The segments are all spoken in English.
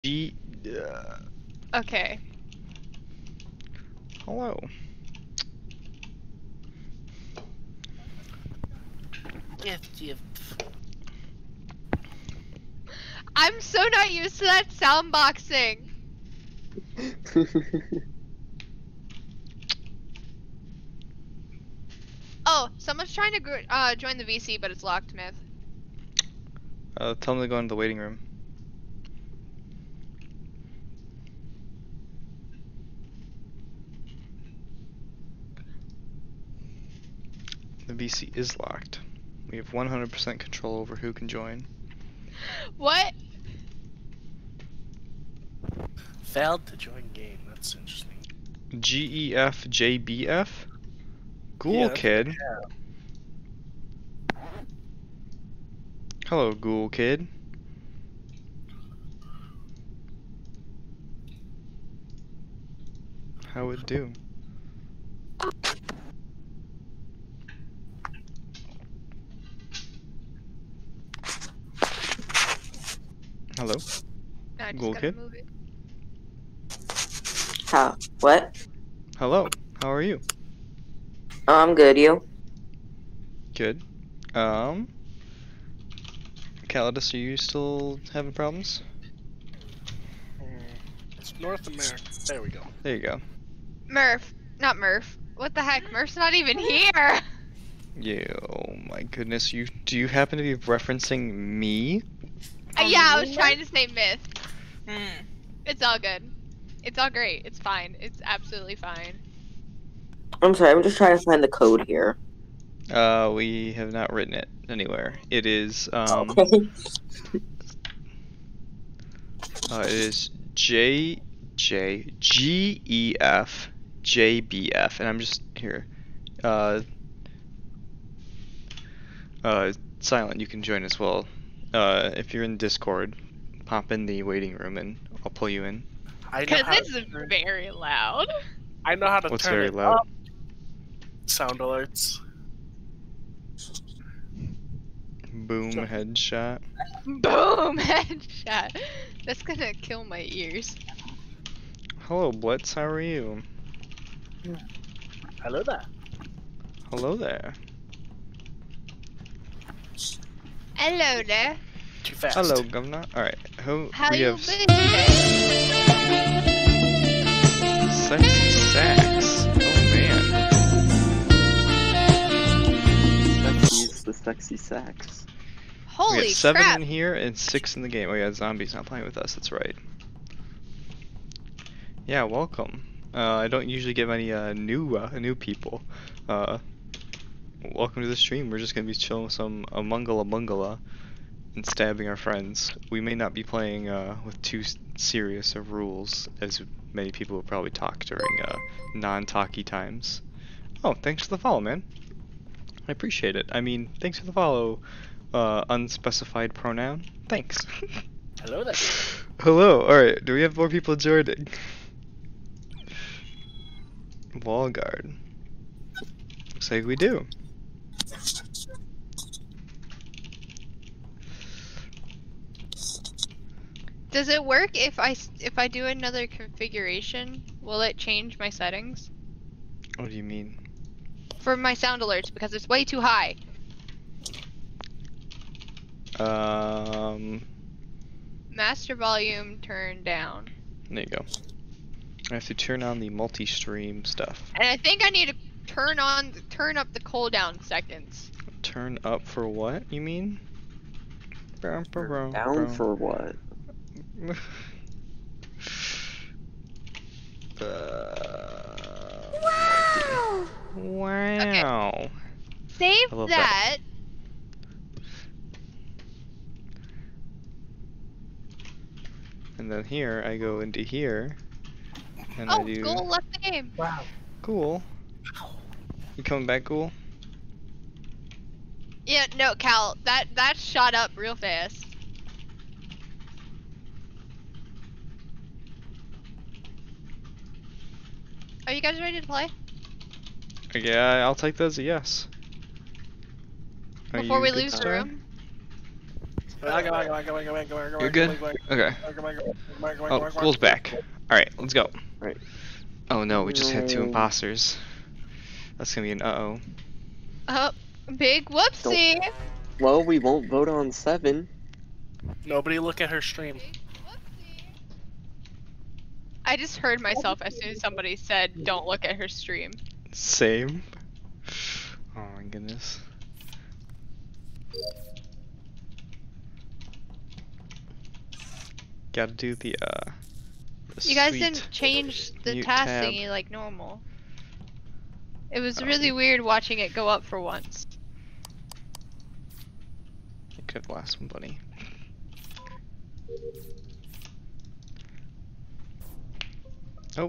G. Okay. Hello. I'm so not used to that sound boxing. Oh, someone's trying to join the VC, but it's locked, Myth. Tell them to go into the waiting room. The VC is locked. We have 100% control over who can join. What? Failed to join game. That's interesting. GEFJBF? Ghoul Yeah, Kid. Hello, Ghoul Kid. How it do? Hello, No, I just Ghoul gotta Kid. move it. How? What? Hello, how are you? Oh, I'm good. You? Good. Calidus, are you still having problems? It's North America. There we go. There you go. Murph. Not Murph. What the heck? Murph's not even here! Yeah, oh my goodness, do you happen to be referencing me? Yeah, I was trying to say Myth. It's all good. It's all great. It's fine. It's absolutely fine. I'm sorry. I'm just trying to find the code here. We have not written it anywhere. It is, Okay. it is JGEFJBF, and I'm just here. Silent, you can join as well. If you're in Discord, pop in the waiting room and I'll pull you in. Because this is very loud. I know how to What's turn very it loud? up. Sound alerts. Boom, headshot. Boom! Headshot. That's gonna kill my ears. Hello, Blitz, how are you? Hello there. Hello there. Hello there. Too fast. Hello, Governor. Alright, How we you have been today? sexy sax. Oh man. He's the sexy sax. We Holy got 7 crap! in here and 6 in the game. Oh yeah, Zombie's not playing with us, that's right. Yeah, welcome. I don't usually get many new people. Welcome to the stream. We're just gonna be chilling with some Amongala and stabbing our friends. We may not be playing with too serious of rules, as many people will probably talk during non-talky times. Oh, thanks for the follow, man. I appreciate it. I mean, thanks for the follow, unspecified pronoun. Thanks. Hello there. Hello. Alright, do we have more people joining? Wall guard. Looks like we do. Does it work if I do another configuration? Will it change my settings? What do you mean? For my sound alerts, because it's way too high. Master volume turned down. There you go. I have to turn on the multi-stream stuff. And I think I need to turn up the cooldown seconds. Turn up for what, you mean? Down for what? Wow! Wow. Okay. Save I love that. And then here, I go into here, and Oh, I do... Ghoul left the game. Wow. Cool. You coming back, Ghoul? Yeah, no, Cal, that shot up real fast. Are you guys ready to play? Yeah, I'll take that as a yes. Are Before you we good, lose the Star? room? You're good? Okay. Oh, Ghoul's back. Alright, let's go. Right. Oh no, we just had 2 No. imposters. That's gonna be an uh-oh. Oh, big whoopsie. Well, we won't vote on 7. Nobody look at her stream. Big whoopsie. I just heard myself as soon as somebody said, "Don't look at her stream." Same. Oh my goodness. Gotta do the You guys sweet didn't change the mute task tab. thingy like normal. It was Oh. really weird watching it go up for once. You could have last one, bunny. Oh,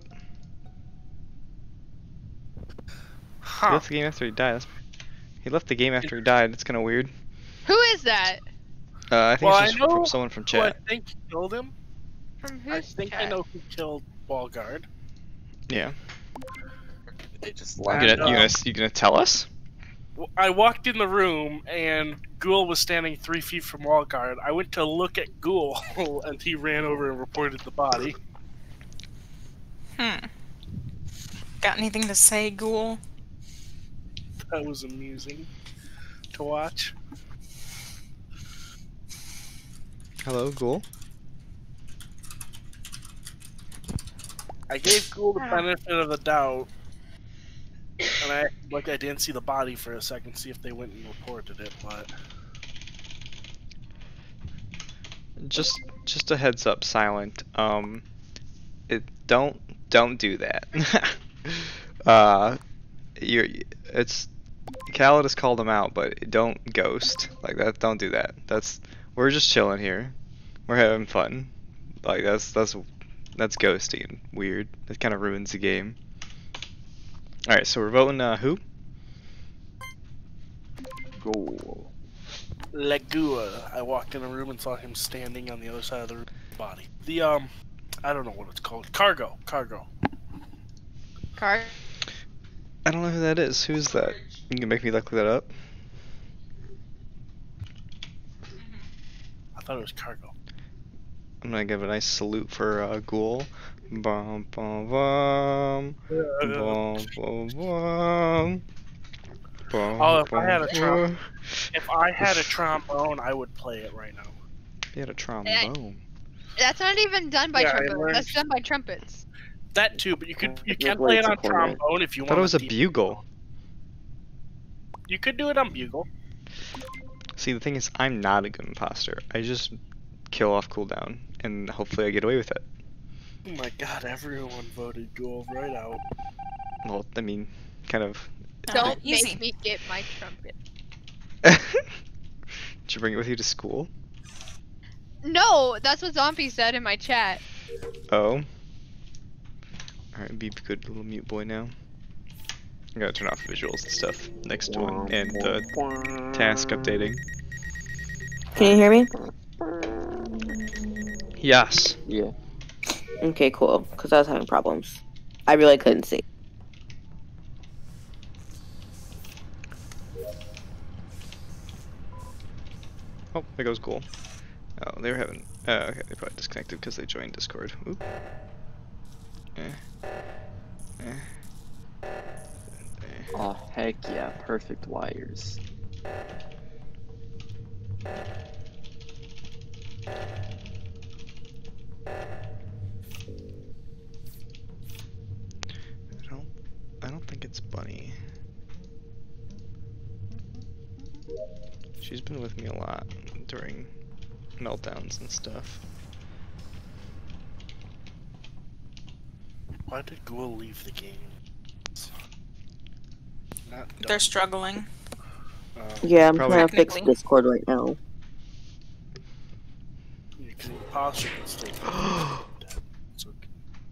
he Huh. left the game after he died. He left the game after he died. It's kind of weird. Who is that? I think Well, it's I just know from someone from who I chat. think killed him. From I whose think I chat? know who killed Wallguard. Yeah. They just You left. you gonna tell us? I walked in the room and Ghoul was standing 3 feet from Wallguard. I went to look at Ghoul and he ran over and reported the body. Got anything to say, Ghoul? That was amusing to watch. Hello, Ghoul. I gave Ghoul the benefit of the doubt, and I didn't see the body for a second, see if they went and reported it, but Just a heads up, Silent. Don't do that. It's Khaled has called him out, but don't ghost like that. Don't do that. We're just chilling here. We're having fun. Like that's ghosting and weird. It kind of ruins the game. All right, so we're voting who? Ghoul. Legua. I walked in a room and saw him standing on the other side of the room, body. The I don't know what it's called. Cargo. Car. I don't know who that is. Who's that? You can make me look that up. I thought it was Cargo. I'm gonna give a nice salute for Ghoul. Bum bum bum. Bum bum bum. Oh, if I had a trombone, I would play it right now. You had a trombone. That's not even done by Yeah, I trumpets. learned- That's done by trumpets. That too, but you can Yeah, play it it's a on cornet. trombone if you I want. thought it was a bugle. You could do it on bugle. See, the thing is, I'm not a good imposter. I just kill off cooldown, and hopefully I get away with it. Oh my god, everyone voted Ghoul right out. Well, I mean, kind of. Don't easy. make me get my trumpet. Did you bring it with you to school? No, that's what Zombie said in my chat. Oh. Alright, be a good little mute boy now. I gotta turn off visuals and stuff next one, and task updating. Can you hear me? Yes. Yeah. Okay, cool. Because I was having problems. I really couldn't see. Oh, there goes Ghoul. Oh, they were having. Okay, they probably disconnected because they joined Discord. Oop. Oh, heck yeah. Perfect wires. I don't think it's Bunny. She's been with me a lot during meltdowns and stuff. Why did Ghoul leave the game? Not done. They're struggling. Yeah, I'm Probably- trying to fix Technically. Discord right now. You can imposter can stay. It's okay.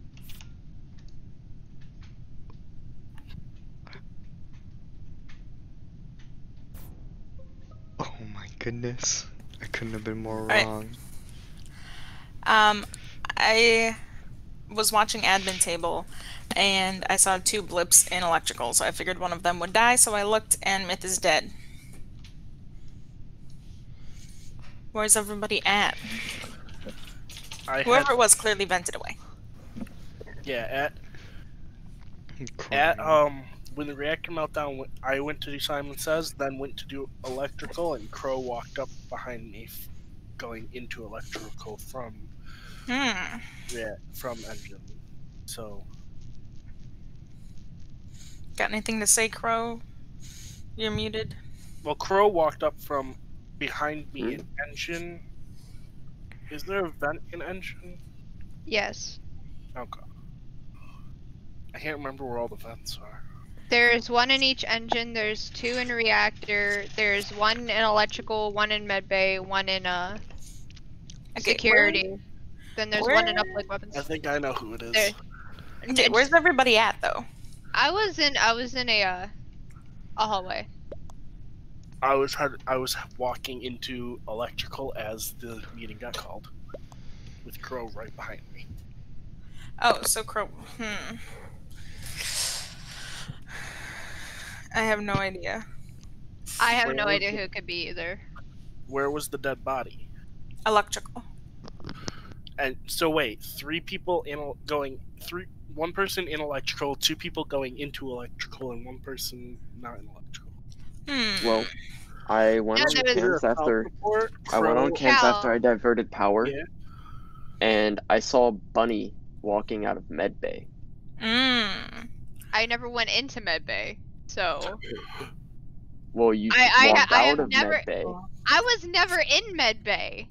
Oh my goodness. I couldn't have been more Alright. wrong. I was watching admin table and I saw 2 blips in electrical, so I figured one of them would die, so I looked and Myth is dead. Where's everybody at? Whoever it was clearly vented away. When the reactor meltdown, I went to do Simon Says, then went to do electrical, and Crow walked up behind me, going into electrical from engine. So, got anything to say, Crow? You're muted. well, Crow walked up from behind me in engine. Is there a vent in engine? Yes. Okay. I can't remember where all the vents are. There's one in each engine, there's 2 in reactor, there's 1 in electrical, 1 in medbay, 1 in security. Then there's 1 in uplink weapons. I think I know who it is. Okay, where's everybody at though? I was in a hallway. I was walking into electrical as the meeting got called, with Crow right behind me. Oh, so Crow. I have no idea. I have no idea who it could be either. Where was the dead body? Electrical. And so wait, 3 people one person in electrical, 2 people going into electrical, and 1 person not in electrical. Well, I went on cams after I diverted power, and I saw Bunny walking out of medbay. I never went into medbay, so. Well, you walked out of medbay. I was never in medbay.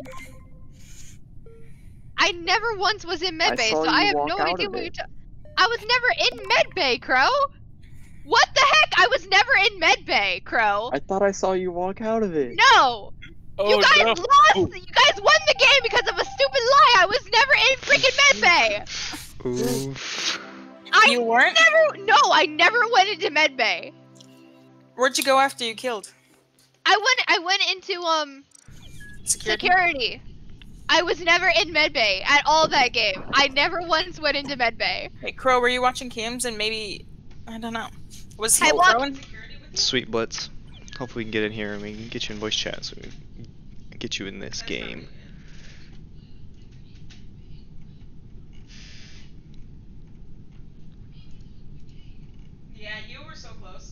I never once was in medbay, so I have no idea what you're talking. I was never in medbay, Crow. What the heck? I was never in medbay, Crow. I thought I saw you walk out of it. No. You guys lost. You guys won the game because of a stupid lie. I was never in freaking medbay. Oof. You weren't? No, I never went into medbay. Where'd you go after you killed? I went into security. I was never in medbay at all that game. I never once went into medbay. Hey, Crow, were you watching cams and maybe I don't know. Was he I Crow in security with you? Sweet Blitz. Hopefully we can get in here and we can get you in voice chat so we can get you in this game. Yeah, you were so close.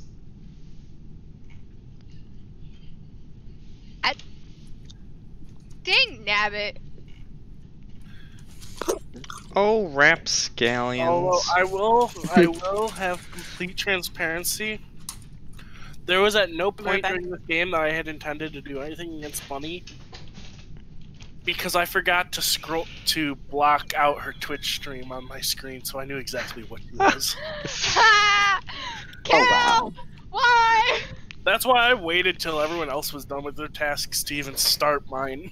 Dang nabbit. Oh, rapscallions. Although I will have complete transparency. There was at no point during this game that I had intended to do anything against Bunny, because I forgot to block out her Twitch stream on my screen, so I knew exactly what she was. Oh wow! Why? That's why I waited till everyone else was done with their tasks to even start mine.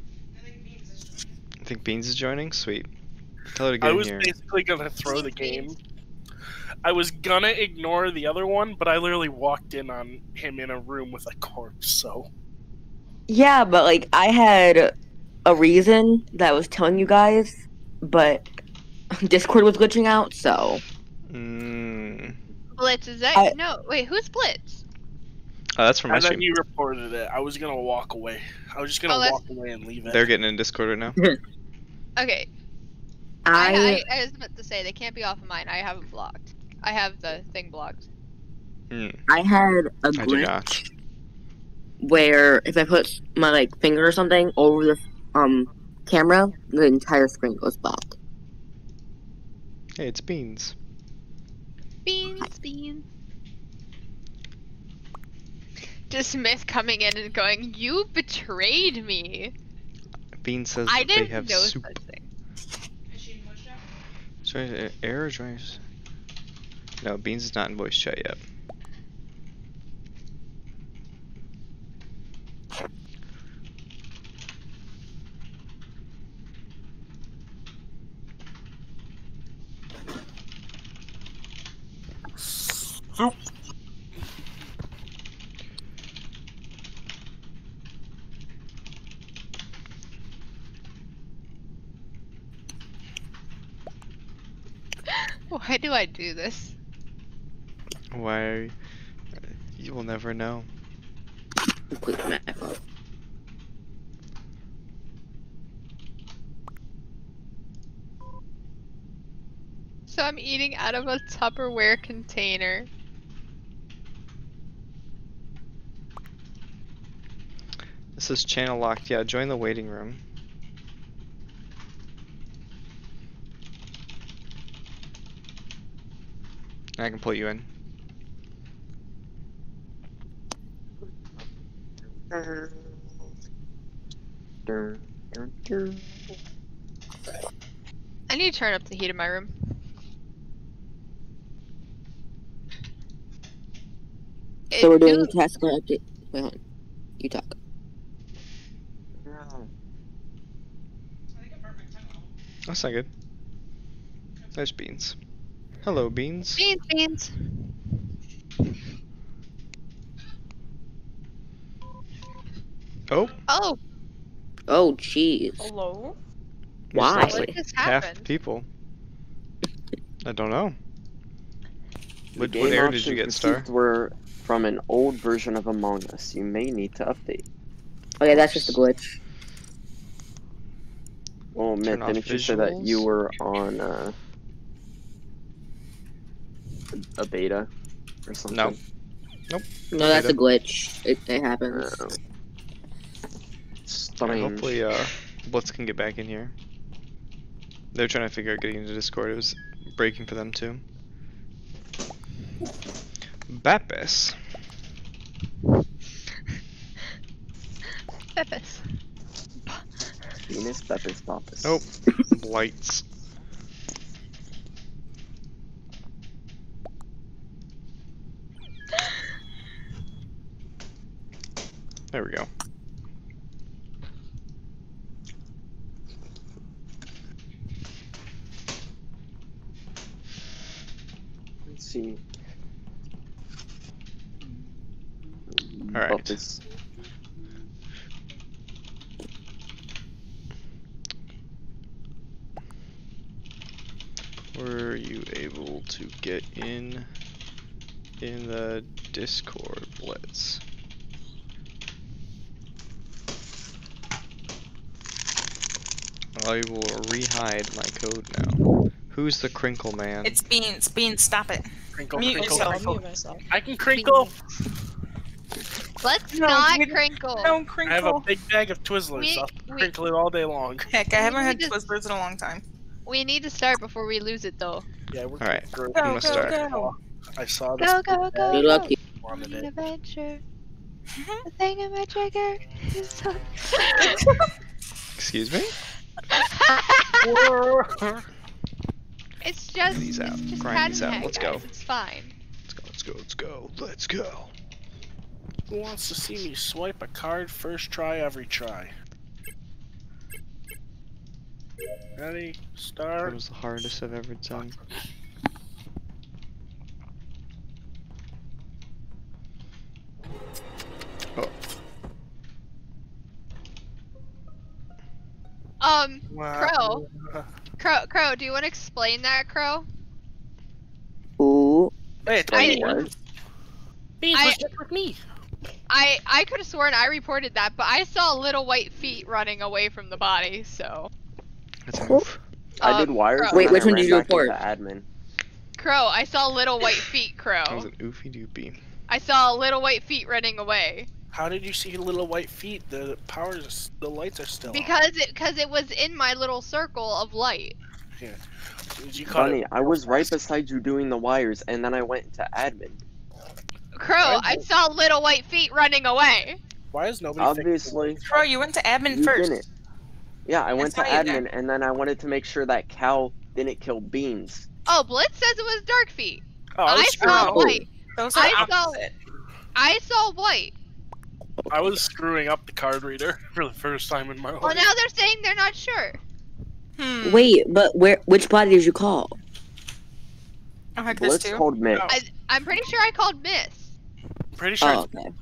I think Beans is joining? Sweet. Tell her to get in here. I was basically gonna throw the game. I was gonna ignore the other one, but I literally walked in on him in a room with a corpse, so... Yeah, but, like, I had a reason that I was telling you guys, but Discord was glitching out, so... Blitz, is that... No, wait, who's Blitz? Oh, that's from my stream. And then you reported it. I was gonna walk away. I was just gonna walk away and leave it. They're getting in Discord right now. Okay. I was about to say, they can't be off of mine. I have it blocked. I have the thing blocked. I had a glitch where if I put my, like, finger or something over the camera, the entire screen goes black. Hey, it's Beans. Beans. Just Smith coming in and going, "You betrayed me." Beans says I that they didn't have know soup. such thing. Is she in voice chat? Sorry, error joins. No, Beans is not in voice chat yet. Soup. Why do I do this? Why? You will never know. So I'm eating out of a Tupperware container. This is channel locked. Yeah, join the waiting room. I can pull you in. I need to turn up the heat in my room. So we're doing task update. Wait, hold on. You talk. That's not good. There's Beans. Hello, Beans. Beans. Oh. Oh. Oh, jeez. Hello? Why? What just half happened? people. I don't know. What game error did you get, Star? received were from an old version of Among Us. You may need to update. Oh yeah, that's just a glitch. Well, Myth, Turn off didn't you say that you visuals? were on a beta or something? No. Nope. No, that's a glitch. It happens. Strange. Hopefully, Blitz can get back in here. They're trying to figure out getting into Discord. It was breaking for them too. Bapis. Bepis. Venus, Bepis, Bopis. Oh, lights. There we go. Let's see. All right. Bopis. Were you able to get in the Discord, Blitz? I will re-hide my code now. Who's the Crinkle Man? It's Beans. Beans, stop it. Crinkle, Mute crinkle, yourself. crinkle. Mute myself. I can crinkle. Let's No, not we don't- crinkle. No, crinkle. I have a big bag of Twizzlers. I'll crinkle it all day long. Heck, I haven't had We just- Twizzlers in a long time. We need to start before we lose it, though. Yeah, we're Alright, good. I'm gonna start. Go. I saw this. Go, go, go, Good luck. go. Wanted An it. adventure. The thing in my trigger is so... Excuse me? It's just... These out. It's just Grind these cat out. and Let's hat, go. guys. It's fine. Let's go, let's go, let's go, let's go. Who wants to see me swipe a card first try every try? Ready? That Start. was the hardest I've ever done. Oh, Wow. Crow, do you want to explain that, Crow? Ooh. Wait, What? Beans was just with me. I could have sworn I reported that, but I saw little white feet running away from the body, so... that's a move. I did wires. Crow. and Wait, then which I one ran did you back into report? Admin. Crow, I saw little white feet, Crow. That was an oofy doopy. I saw little white feet running away. How did you see little white feet? The lights are still on. Because it was in my little circle of light. Yeah. Did you caught Bunny, it? I was right beside you doing the wires, and then I went into Admin. Crow, I saw little white feet running away. Why is nobody? Obviously, Bro, you went to admin you first. didn't. Yeah, I went to saw you there. Admin, and then I wanted to make sure that Cal didn't kill Beans. Oh, Blitz says it was dark feet. Oh, I saw screwing- white. Those are I saw- opposite. I saw white. I was screwing up the card reader for the first time in my life. Well, now they're saying they're not sure. Wait, but which body did you call? Oh, heck, there's Blitz two. told Mick. I'm pretty sure I called Miss. I'm pretty sure. Oh, it's okay.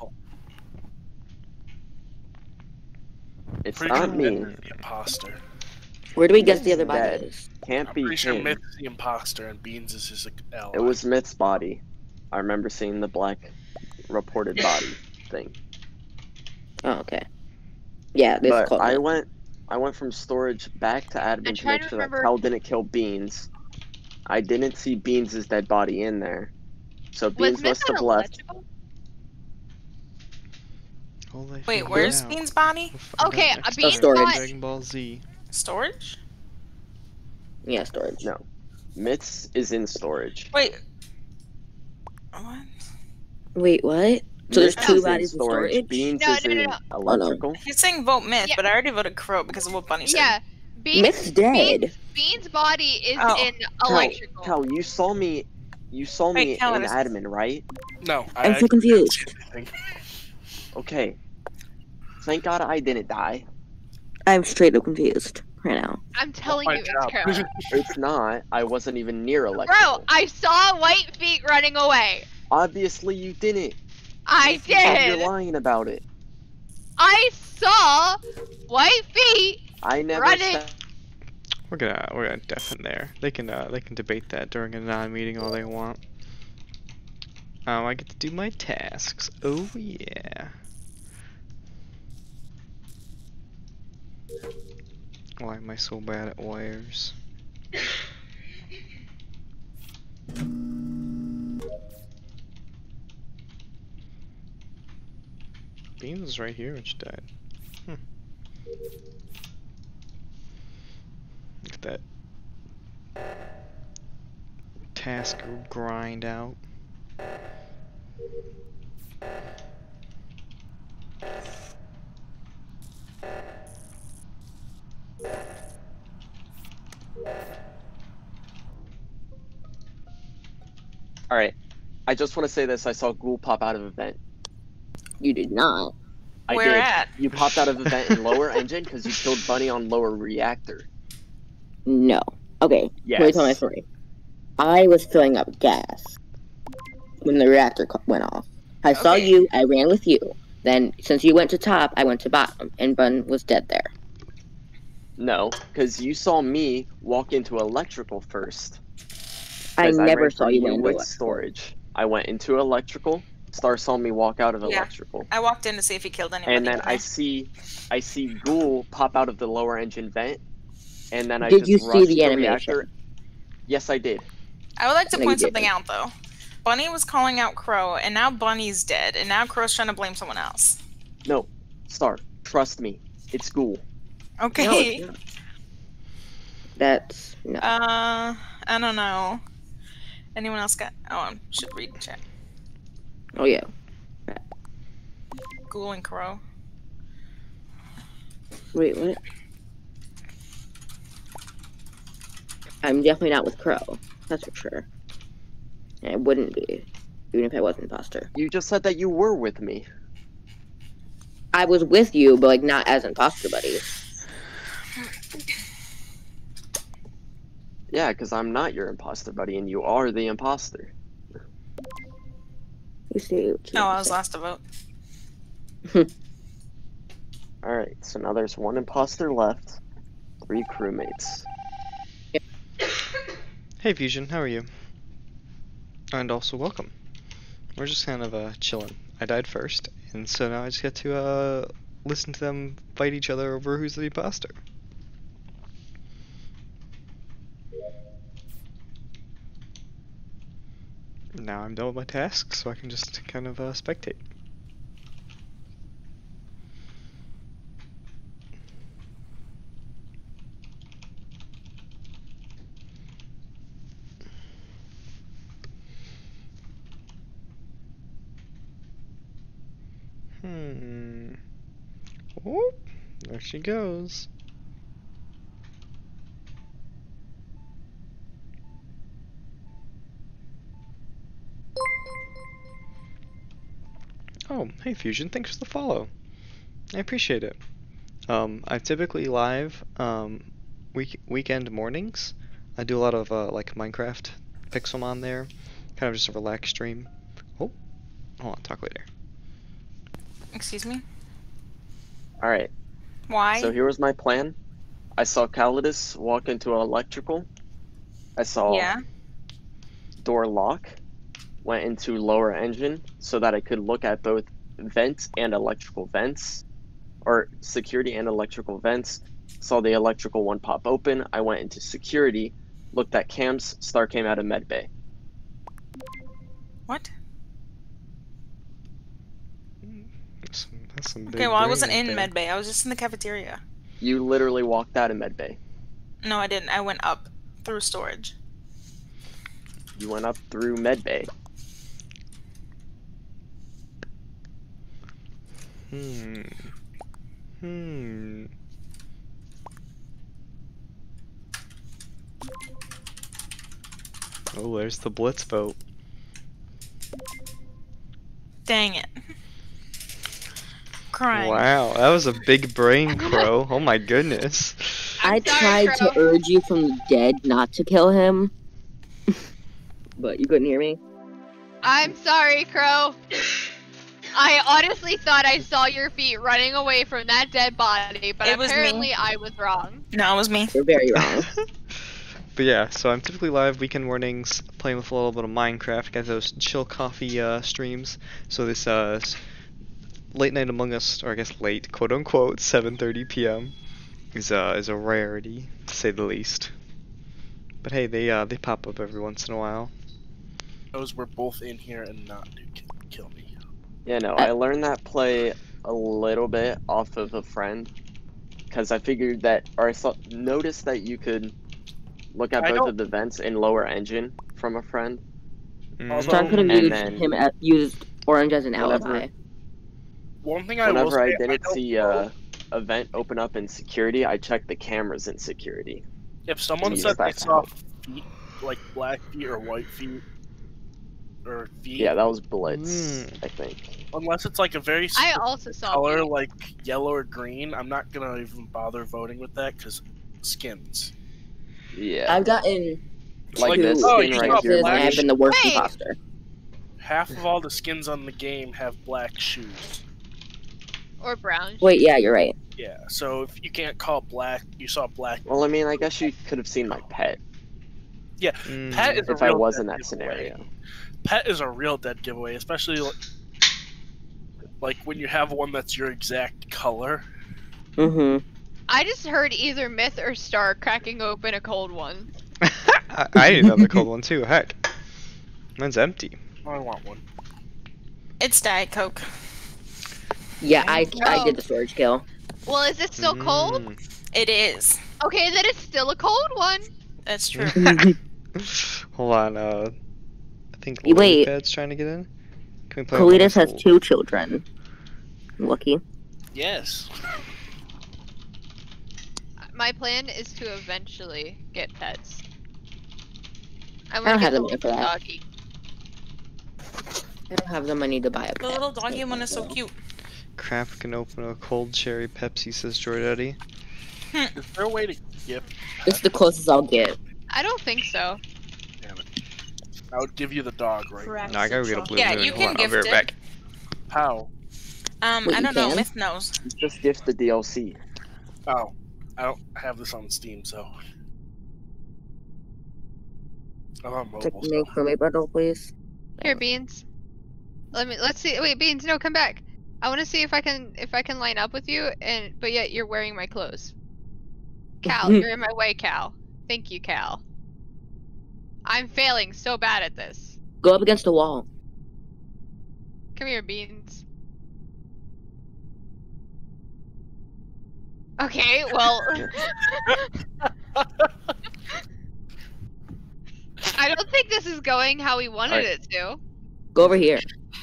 It's Pretty not sure me. Myth is the imposter. Where do we guess the other Dead. body is? Can't I'm be pretty sure him. Myth is the imposter and Beans is his ally. It was Myth's body. I remember seeing the black reported body thing. Oh, okay. Yeah, this is But called. I went from storage back to admin to trying make to sure that remember- Cal didn't kill Beans. I didn't see Beans' dead body in there. So Beans must have left. Wait, where's Beans' body? Okay, Beans storage. Dragon Ball Z. Storage? Yeah, storage. No. Mitz is in storage. Wait. What? Wait, what? So there's two bodies in storage? Beans is in electrical. He's saying vote Myth, but I already voted Crow because of what Bunny said. Yeah. Myth's dead. Beans' body is in electrical. Cal, you saw me in admin, right? No. I'm so confused. Okay. Thank God I didn't die. I'm straight up confused right now. I'm telling you, it's Crow. It's not. I wasn't even near electrical. Bro, I saw white feet running away. Obviously you didn't. I did. You're lying about it. I saw white feet. I never running. We're gonna deafen there. They can debate that during a non-meeting all they want. I get to do my tasks. Oh yeah. Why am I so bad at wires? Beans is right here when she died. Look at that task grind out. Alright. I just want to say this. I saw Ghoul pop out of a vent. You did not. Where did. at? You popped out of a vent in lower engine because you killed Bunny on lower reactor. No. Okay, yes. Let me tell my story. I was filling up gas when the reactor went off. I saw you, I ran with you. Then, since you went to top, I went to bottom, and Bun was dead there. No, because you saw me walk into electrical first. I never saw you in with storage. I went into electrical. Star saw me walk out of electrical. I walked in to see if he killed anybody. And then I see Ghoul pop out of the lower engine vent. And then did you see the animation? Reactor. Yes, I did. I would like to point something out though. Bunny was calling out Crow, and now Bunny's dead, and now Crow's trying to blame someone else. No, Star, trust me, it's Ghoul. Okay. No, that's no. I don't know. Anyone else got? Oh, I should read the chat. Oh yeah. Ghoul and Crow. Wait, what? I'm definitely not with Crow. That's for sure. And I wouldn't be, even if I was an imposter. You just said that you were with me. I was with you, but like not as imposter buddy. Yeah, because I'm not your imposter buddy, and you are the imposter. You see? No, I was last to vote. Alright, so now there's one imposter left. 3 crewmates. Hey Fusion, how are you? And also welcome. We're just kind of chilling. I died first, and so now I just get to listen to them fight each other over who's the imposter. Now I'm done with my tasks, so I can just kind of spectate. Oh, there she goes. Oh, hey Fusion, thanks for the follow. I appreciate it. I'm typically live weekend mornings. I do a lot of like Minecraft Pixelmon there, kind of just a relaxed stream. Oh, hold on, talk later. Excuse me? Alright. Why? So here was my plan. I saw Calidus walk into electrical. I saw door lock. Went into lower engine so that I could look at both vents and electrical vents. Or security and electrical vents. Saw the electrical one pop open. I went into security. looked at cams, Star came out of medbay. What? That's some big Okay, well, I wasn't brain in right there. medbay. I was just in the cafeteria. You literally walked out of medbay. No, I didn't. I went up through storage. You went up through medbay. Oh, there's the blitz vote. Dang it. Crying. Wow, that was a big brain, Crow. Oh my goodness. I tried to urge you from the dead not to kill him, but you couldn't hear me. I'm sorry, Crow. I honestly thought I saw your feet running away from that dead body, but apparently I was wrong. No, it was me. You're very wrong. But yeah, so I'm typically live weekend mornings playing with a little bit of Minecraft. Got those chill coffee streams. So this late night Among Us, or I guess late, quote unquote, 7:30 p.m. is a rarity, to say the least. But hey, they pop up every once in a while. Those were both in here and not do kill me. Yeah, no, I learned that play a little bit off of a friend, because I figured that, or noticed that you could look at both of the vents in lower engine from a friend. Star could have used orange as an alibi. One thing I will Whenever say, I didn't see a vent open up in security, I checked the cameras in security. If someone said they saw feet, like black feet or white feet, or feet. Yeah, that was Blitz, I think. Unless it's like a very I also saw color, feet. like yellow or green, I'm not gonna even bother voting with that because skins. Yeah. I've gotten like this skin right here. and I've been the worst imposter. Half of all the skins on the game have black shoes. Or brown. Wait, yeah, you're right. Yeah, so if you can't call black, you saw black. Well, I mean, I guess you could have seen my pet. Yeah, pet is if I was in that scenario. Pet is a real dead giveaway, especially like when you have one that's your exact color. Mm-hmm. I just heard either Myth or Star cracking open a cold one. I need another cold one too, heck. Mine's empty. I want one. It's Diet Coke. Yeah, I did the storage kill. Well, is it still cold? It is. Okay, then it's still a cold one. That's true. Hold on, I think Wait. Pad's trying to get in. Can we play Kalidas has 2 children. Lucky. Yes. My plan is to eventually get pets. I don't have the money for that. Doggy. I don't have the money to buy a pet. The little doggy one is so cute. Crap, can open a cold cherry Pepsi, says Joy Daddy. Is there a way to gift? It's the closest I'll get. I don't think so. Damn it. I would give you the dog right No, I gotta get a blue moon. Yeah, you Hold can on, gift I'll be it. right back. How? Wait, I don't you know. can? Myth knows. Just gift the DLC. Oh, I don't have this on Steam, so. I'm on mobile. Take me for me bundle, please. Here, Beans. Let's see. Wait, Beans, no, come back. I want to see if I can line up with you, but yet you're wearing my clothes. Cal, you're in my way, Cal. Thank you, Cal. I'm failing so bad at this. Go up against the wall. Come here, Beans. Okay, well. I don't think this is going how we wanted it to. Go over here.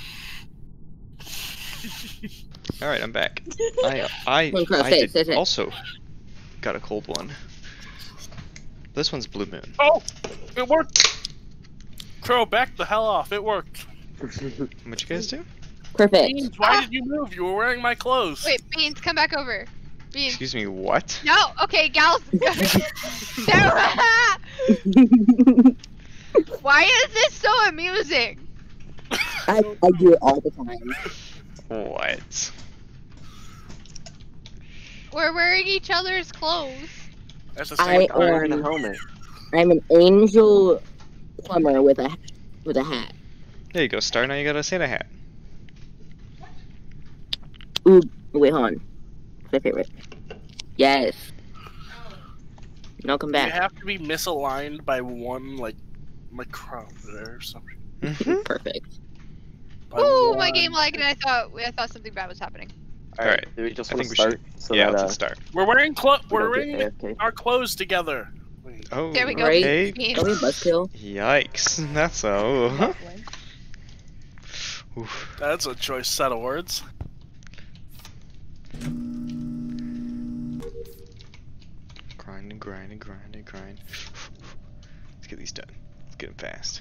Alright, I'm back. I did also got a cold one. This one's Blue Moon. Oh! It worked! Crow, back the hell off. It worked. What'd you guys do? Perfect. Beans, why did you move? You were wearing my clothes. Wait, Beans, come back over. Beans. Excuse me, what? No, okay, gals. Why is this so amusing? I do it all the time. What? We're wearing each other's clothes. That's the same wearing a helmet. I'm an angel plumber with a hat. There you go, Star. Now you got a Santa hat. Ooh, wait, hold on. My favorite. Yes. No, come back. You have to be misaligned by one, like, micrometer or something. Perfect. Ooh, my game lagged, and I thought something bad was happening. Alright, do we just want to start? So yeah, that, let's start. We're wearing AFK. our clothes together. Oh, There we go. Right? okay. Beans. Are we buzzkill? Yikes. That's a... Oof. That's a choice set of words. Grind. Let's get these done. Let's get them fast.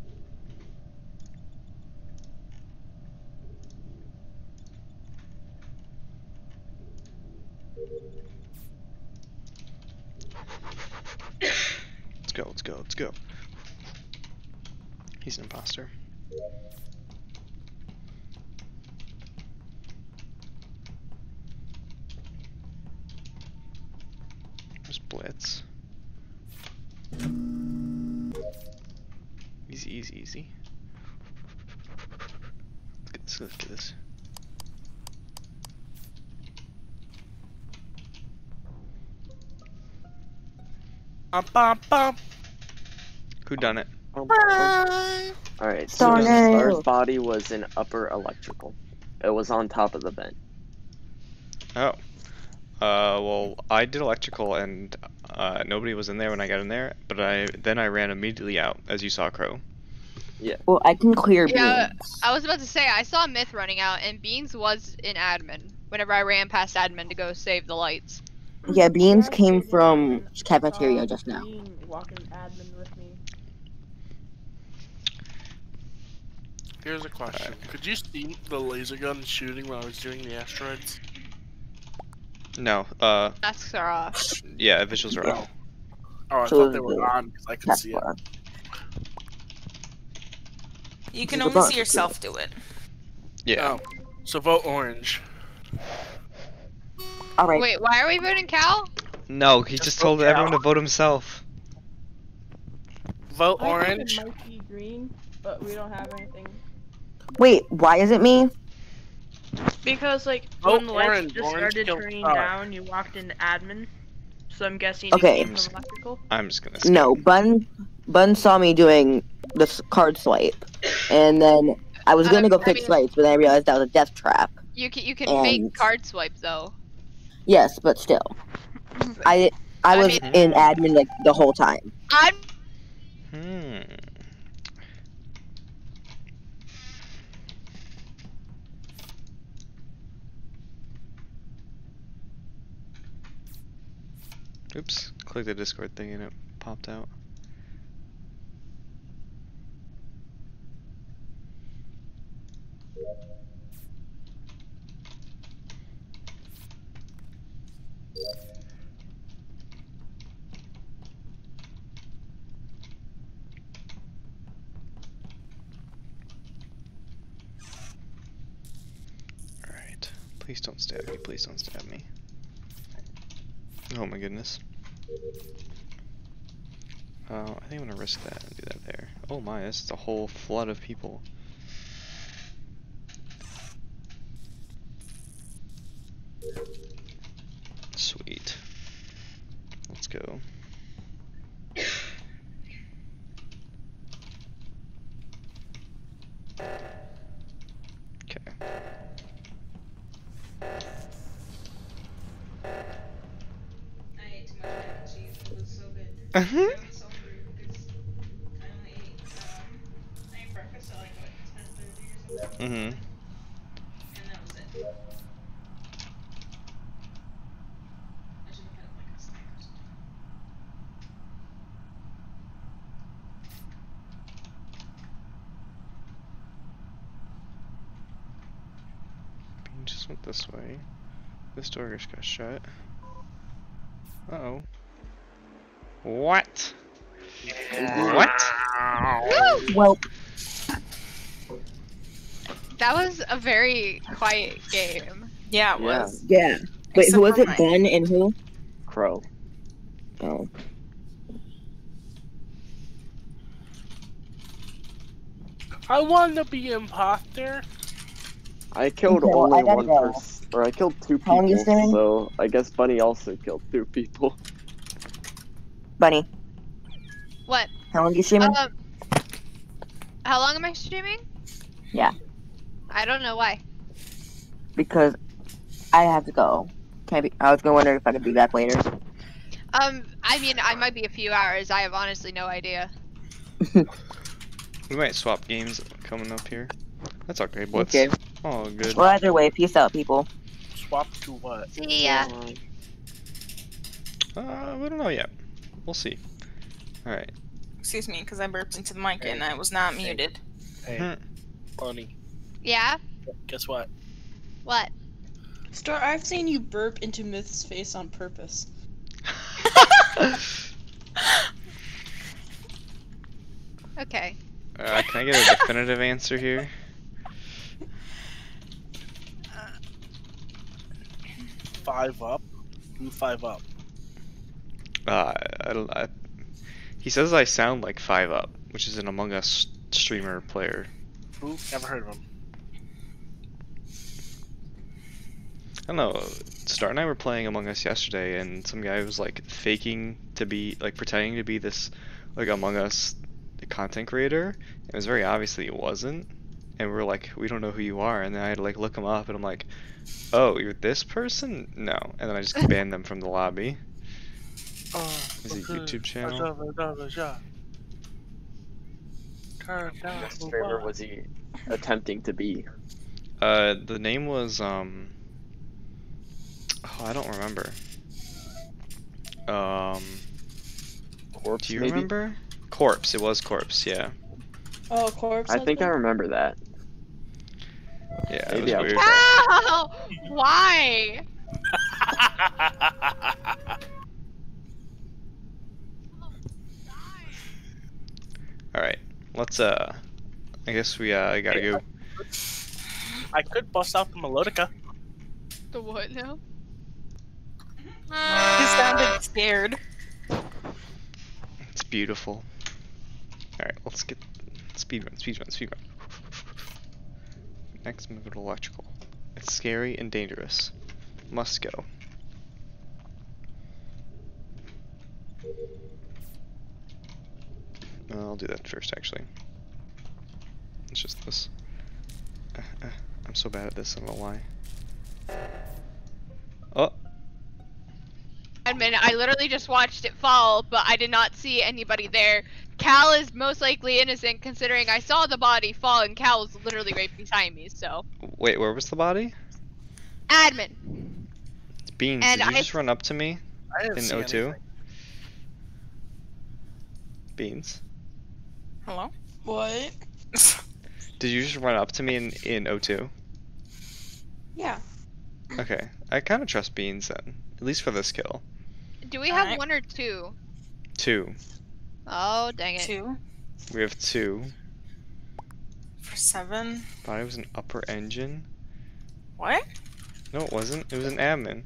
Let's go. He's an imposter. There's Blitz. Easy. Let's get this. Who done it? Alright, so the Star's body was in upper electrical. It was on top of the vent. Oh. Well, I did electrical and nobody was in there when I got in there, but then I ran immediately out, as you saw, Crow. Yeah. Well, I can clear Beans. I was about to say, I saw Myth running out, and Beans was in admin whenever I ran past admin to go save the lights. Yeah, Beans came from cafeteria just now. Walking admin with me. Here's a question. Could you see the laser gun shooting while I was doing the asteroids? No, Masks are off. yeah, visuals are off. Oh, I thought they were on because I could see it. You can only see yourself do it. Yeah. Oh, so vote orange. Alright. Wait, why are we voting Cal? No, he just told everyone to vote himself. Vote I think orange. it might be green, but we don't have anything. Wait, why is it me? Because, like, Oh, when the lights orange. just Orange started killed turning Star. down, you walked into admin. So I'm guessing Okay. you came from electrical. I'm just gonna skip. No, Bun saw me doing this card swipe, and then I was gonna go fix lights, but then I realized that was a death trap. You can And- fake card swipe though. Yes, but still, I was mean- in admin like the whole time. I'm Oops. Click the Discord thing and it popped out. Alright. Please don't stab me. Please don't stab me. Oh my goodness. I think I'm gonna risk that and do that there. Oh my, this is a whole flood of people. Sweet. Let's go. Okay. I ate too much mac and cheese. It was so good. Mhm. I was so hungry because I only ate breakfast at like what 10:30 or something. Mhm. And that was it. I should have had like a snack or something. Bean just went this way. This door just got shut. Uh-oh. What? What? Well, that was a very quiet game. Yeah, it was. yeah. Wait, Except who was for it? mine. Bun and who? Crow. Oh. I want to be imposter. I killed Okay, well, I only gotta one go. person, or I killed two How long you people, staying? so I guess Bunny also killed two people. Bunny, What? how long are you streaming? How long am I streaming? Yeah. I don't know why. Because I have to go. I was gonna wonder if I could be back later. I mean, I might be a few hours. I have honestly no idea. We might swap games coming up here. That's okay, Blitz. Okay. Oh, good. Well, either way, peace out, people. Swap to what? See ya. We don't know yet. We'll see. Alright. Excuse me, because I burped into the mic and I was not muted. Hey, Bunny. Yeah? Guess what? What? Star, I've seen you burp into Myth's face on purpose. Okay. Can I get a definitive answer here? Five up. Who 5 up? He says I sound like 5UP, which is an Among Us streamer player. Who? Never heard of him. I don't know. Star and I were playing Among Us yesterday, and some guy was like faking to be, like pretending to be this like Among Us content creator. It was very obvious that he wasn't, and we were like, we don't know who you are. And then I had to like look him up, and I'm like, oh, you're this person? No. And then I just banned them from the lobby. Is it a YouTube channel? What streamer was he attempting to be? The name was oh, I don't remember. Corpse, Do you maybe? remember? Corpse. It was Corpse. Yeah. Oh, corpse. I think I remember that. Yeah. Maybe it I was was weird. Ow! Why? All right. Let's I guess we gotta go. I could bust out the melodica. The what now? He sounded scared. It's beautiful. All right. Let's get speedrun. Next, move to electrical. It's scary and dangerous. Must go. I'll do that first, actually. It's just this. I'm so bad at this, I don't know why. Oh! Admin, I literally just watched it fall, but I did not see anybody there. Cal is most likely innocent, considering I saw the body fall and Cal was literally right behind me, so. Wait, where was the body? Admin. It's Beans, And did you I- just run up to me I didn't in see O2? anything. Beans? Hello? What? Did you just run up to me in O2? Yeah. Okay, I kind of trust Beans then, at least for this kill. Do we have Alright. 1 or 2? 2. Oh, dang it. 2 We have 2. for 7. Body was an upper engine. What? No, it wasn't. It was an admin.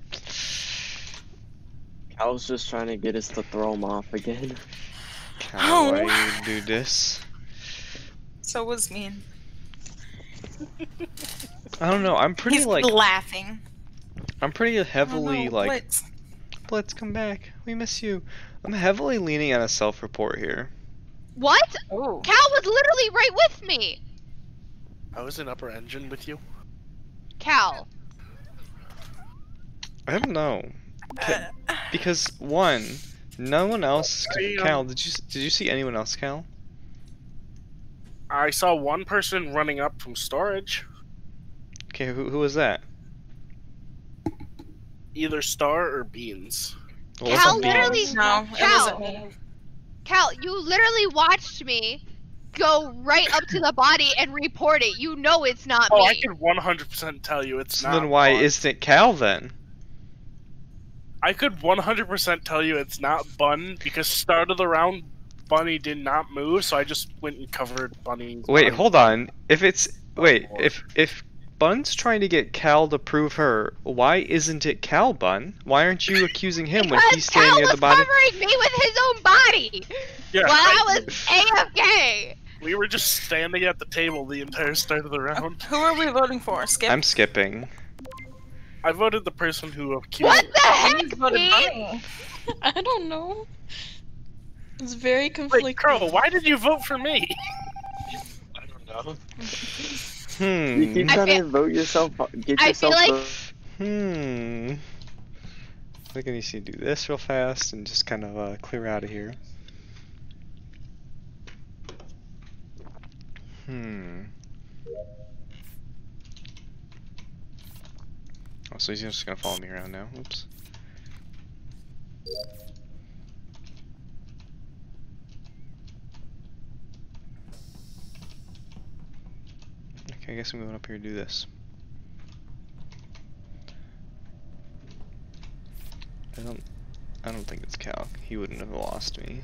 I was just trying to get us to throw him off again. How do you do this? So was mean. I don't know. I'm pretty He's like. laughing. I'm pretty heavily Oh, no, like. Blitz. Blitz, come back. We miss you. I'm heavily leaning on a self-report here. What? Oh. Cal was literally right with me! I was in upper engine with you. Cal. I don't know. Because one, no one else. Cal, did you see anyone else, Cal? I saw one person running up from storage. Okay, who was that? Either Star or Beans. Well, it Cal wasn't Beans. literally. No, it Cal. wasn't me. Cal, you literally watched me go right up to the body and report it. You know it's not Oh, me. I can 100% tell you it's So not. then why Bun. isn't it Cal then? I could 100% tell you it's not Bun because start of the round, Bunny did not move, so I just went and covered Bunny. Wait, hold on. If if Bun's trying to get Cal to prove her, why isn't it Cal, Bun? Why aren't you accusing him when Because he's standing Cal near the was body? covering me with his own body Yeah, while I was AFK. we were just standing at the table the entire start of the round. Who are we voting for? Skip? I'm skipping. I voted the person who accused. What the heck, voted Pete? Bunny. I don't know. It's very conflicting. Wait, Crow, why did you vote for me? I don't know. You keep trying to vote yourself. Get yourself. I feel I think I need to do this real fast and just kind of clear out of here. Oh, so he's just gonna follow me around now. Oops. Okay, I guess I'm going up here to do this. I don't think it's Cal. He wouldn't have lost me.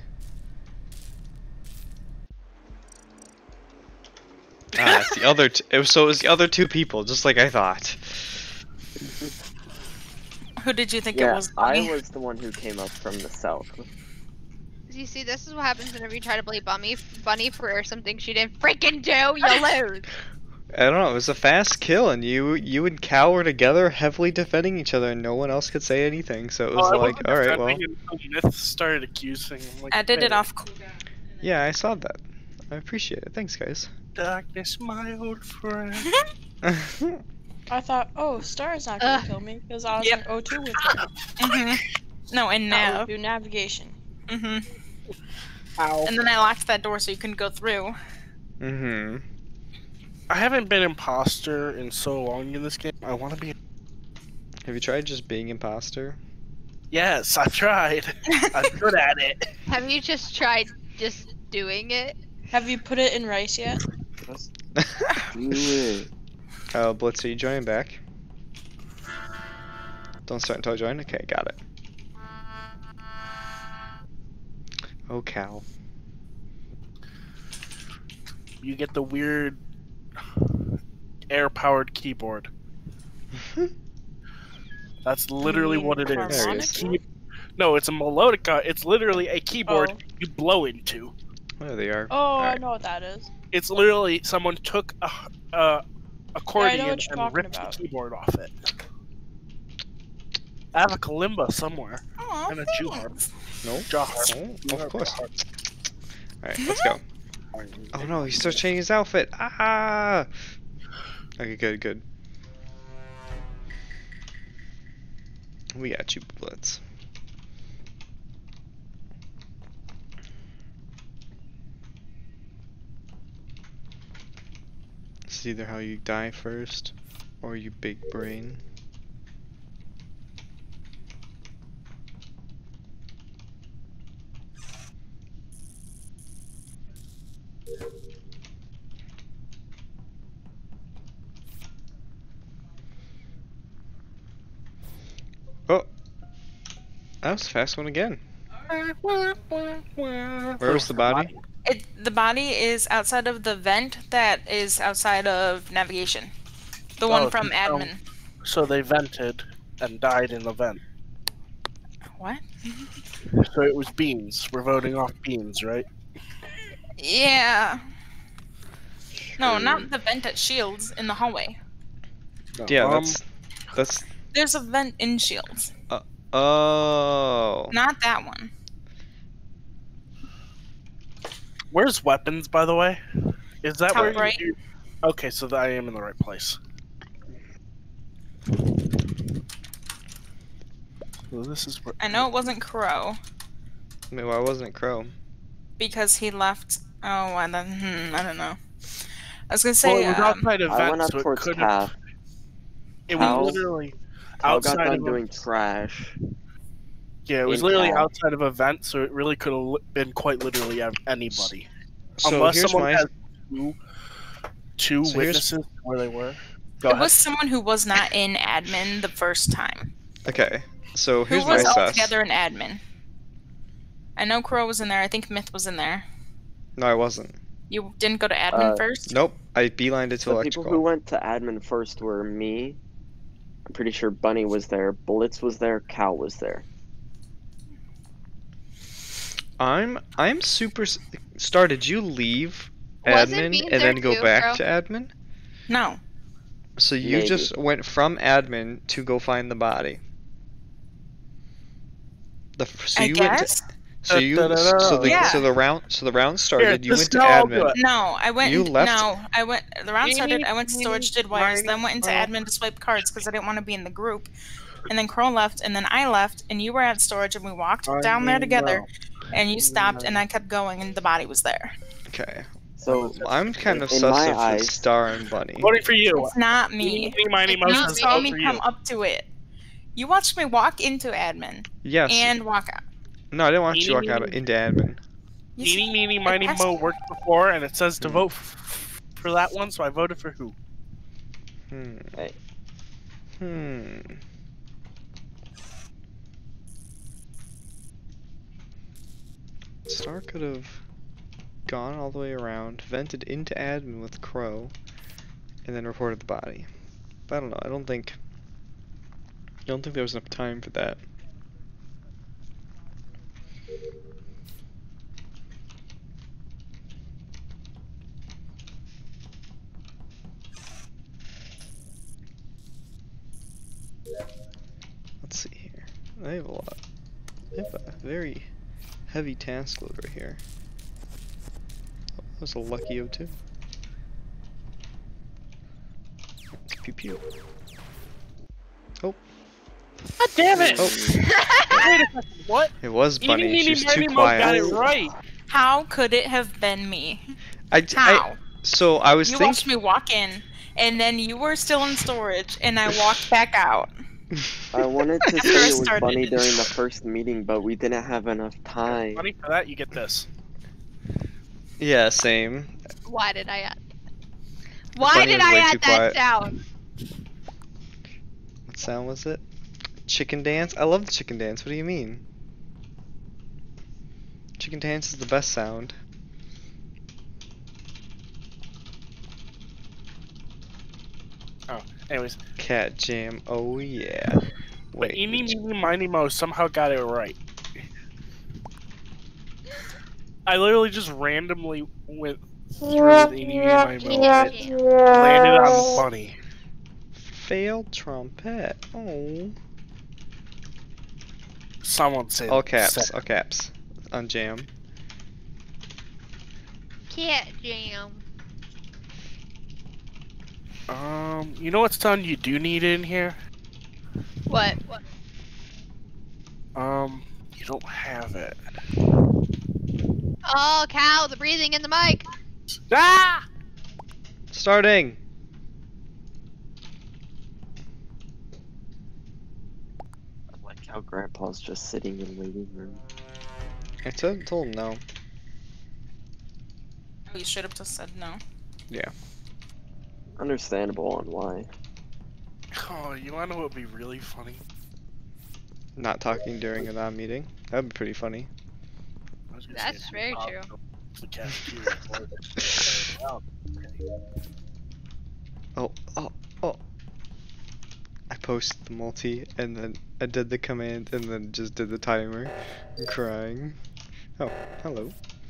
Ah, it's the other so it was the other two people, just like I thought. Who did you think Yeah, it was? I Bunny? was the one who came up from the south. You see, this is what happens whenever you try to blame Bunny for something she didn't freaking do. You lose. I don't know, it was a fast kill, and you and Cal were together, heavily defending each other, and no one else could say anything, so it was like, alright, well. Myth started accusing him. Like, I did it off. Yeah, I saw that. I appreciate it. Thanks, guys. Darkness, my old friend. I thought, oh, Star's not gonna kill me because I was in O2 with her. No, and now. Do navigation. Ow. And then I locked that door so you couldn't go through. I haven't been imposter in so long in this game. I want to be. Have you tried just being imposter? Yes, I tried. I'm good at it. Have you just tried just doing it? Have you put it in rice yet? Do it. Blitz, are you joining back? Don't start until I join? Okay, got it. Oh, Cal. You get the weird air-powered keyboard. That's literally what it is. No, it's a melodica. It's literally a keyboard you blow into. There they are. Oh, I know what that is. It's literally someone took a accordion and ripped about. the keyboard off it. I have a kalimba somewhere. Aw, And a Jew harp. No? Jaw harp. Oh, of course. Alright, let's go. Oh no, he's still changing his outfit. Ah! Okay, good. We got you, Blitz. It's either how you die first, or you big brain. Oh! That was a fast one again. Where was the body? The body is outside of the vent that is outside of navigation. The one from admin. So they vented and died in the vent. What? So it was Beans. We're voting off Beans, right? Yeah. No, not the vent at Shields in the hallway. No. Yeah, that's. There's a vent in Shields. Oh. Not that one. Where's weapons, by the way? Is that Top where right. you... Okay, so I am in the right place. So this is where... I know it wasn't Crow. I mean, why wasn't it Crow? Because he left. Oh, I don't know. I was gonna say. Well, it was outside of I vent, went up so it towards couldn't. Cal. It Cal- was literally Cal got outside done of doing trash. Yeah, it was in literally Cal. outside of a vent, so it really could have been quite literally anybody. So Unless here's someone my. has two So here's- witnesses where they were. Go It ahead. was someone who was not in admin the first time. Okay, so Who here's my was sus. altogether in admin? I know Crow was in there. I think Myth was in there. No, I wasn't. You didn't go to admin first? Nope, I beelined it to The electrical. people who went to admin first were me. I'm pretty sure Bunny was there, Blitz was there, Cal was there. I'm super. Star, did you leave Wasn't admin Beans and then there go too, back bro? to admin? No. So you Maybe. just went from admin to go find the body. So I you guess. So the round started. You went to admin. No, I went. You left. No, I went. The round started. I went to storage, did wires, then went into admin to swipe cards because I didn't want to be in the group. And then Crow left, and then I left, and you were at storage, and we walked down there together. And you stopped, and I kept going, and the body was there. Okay. So I'm kind of sus of the Star and Bunny. Voting for you. It's not me. You saw me come up to it. You watched me walk into admin. Yes. And walk out. No, I didn't want you to walk out into admin. Eeny, meeny, miny, mo worked before, and it says to vote for that one, so I voted for who? Star could have gone all the way around, vented into admin with Crow, and then reported the body. But I don't know. I don't think there was enough time for that. Let's see here. I have a very heavy task load right here. Oh, that was a lucky O2. Pew pew. Oh. God damn it! Oh. Wait a second, what? It was Bunny. Eeny, She was meeny, too miny, mo got quiet. it right. How could it have been me? How? So I was You thinking. watched me walk in, and then you were still in storage, and I walked back out. I wanted to say it was Bunny during the first meeting, but we didn't have enough time. Bunny, for that, you get this. Yeah, same. Why did I add? Why did I add that sound? What sound was it? Chicken dance? I love the chicken dance. What do you mean? Chicken dance is the best sound. Oh, anyways. Cat jam. Oh yeah. Wait. Eeny, meeny, miny, mo somehow got it right. I literally just randomly went through with Eeny, meeny, miny, mo. Landed on Bunny. Failed trumpet. Oh. Someone say all caps. All caps. On jam. Cat jam. You know what sound you do need in here? What? You don't have it. Oh, Cal, the breathing in the mic. Ah! Starting. I like how Grandpa's just sitting in waiting room. I told him no. Oh, you should have just said no. Yeah. Understandable on why. Oh, you wanna know what would be really funny? Not talking during a non-meeting. That'd be pretty funny. That's very true. Oh. I posted the multi and then I did the command and then just did the timer. I'm crying. Oh, hello.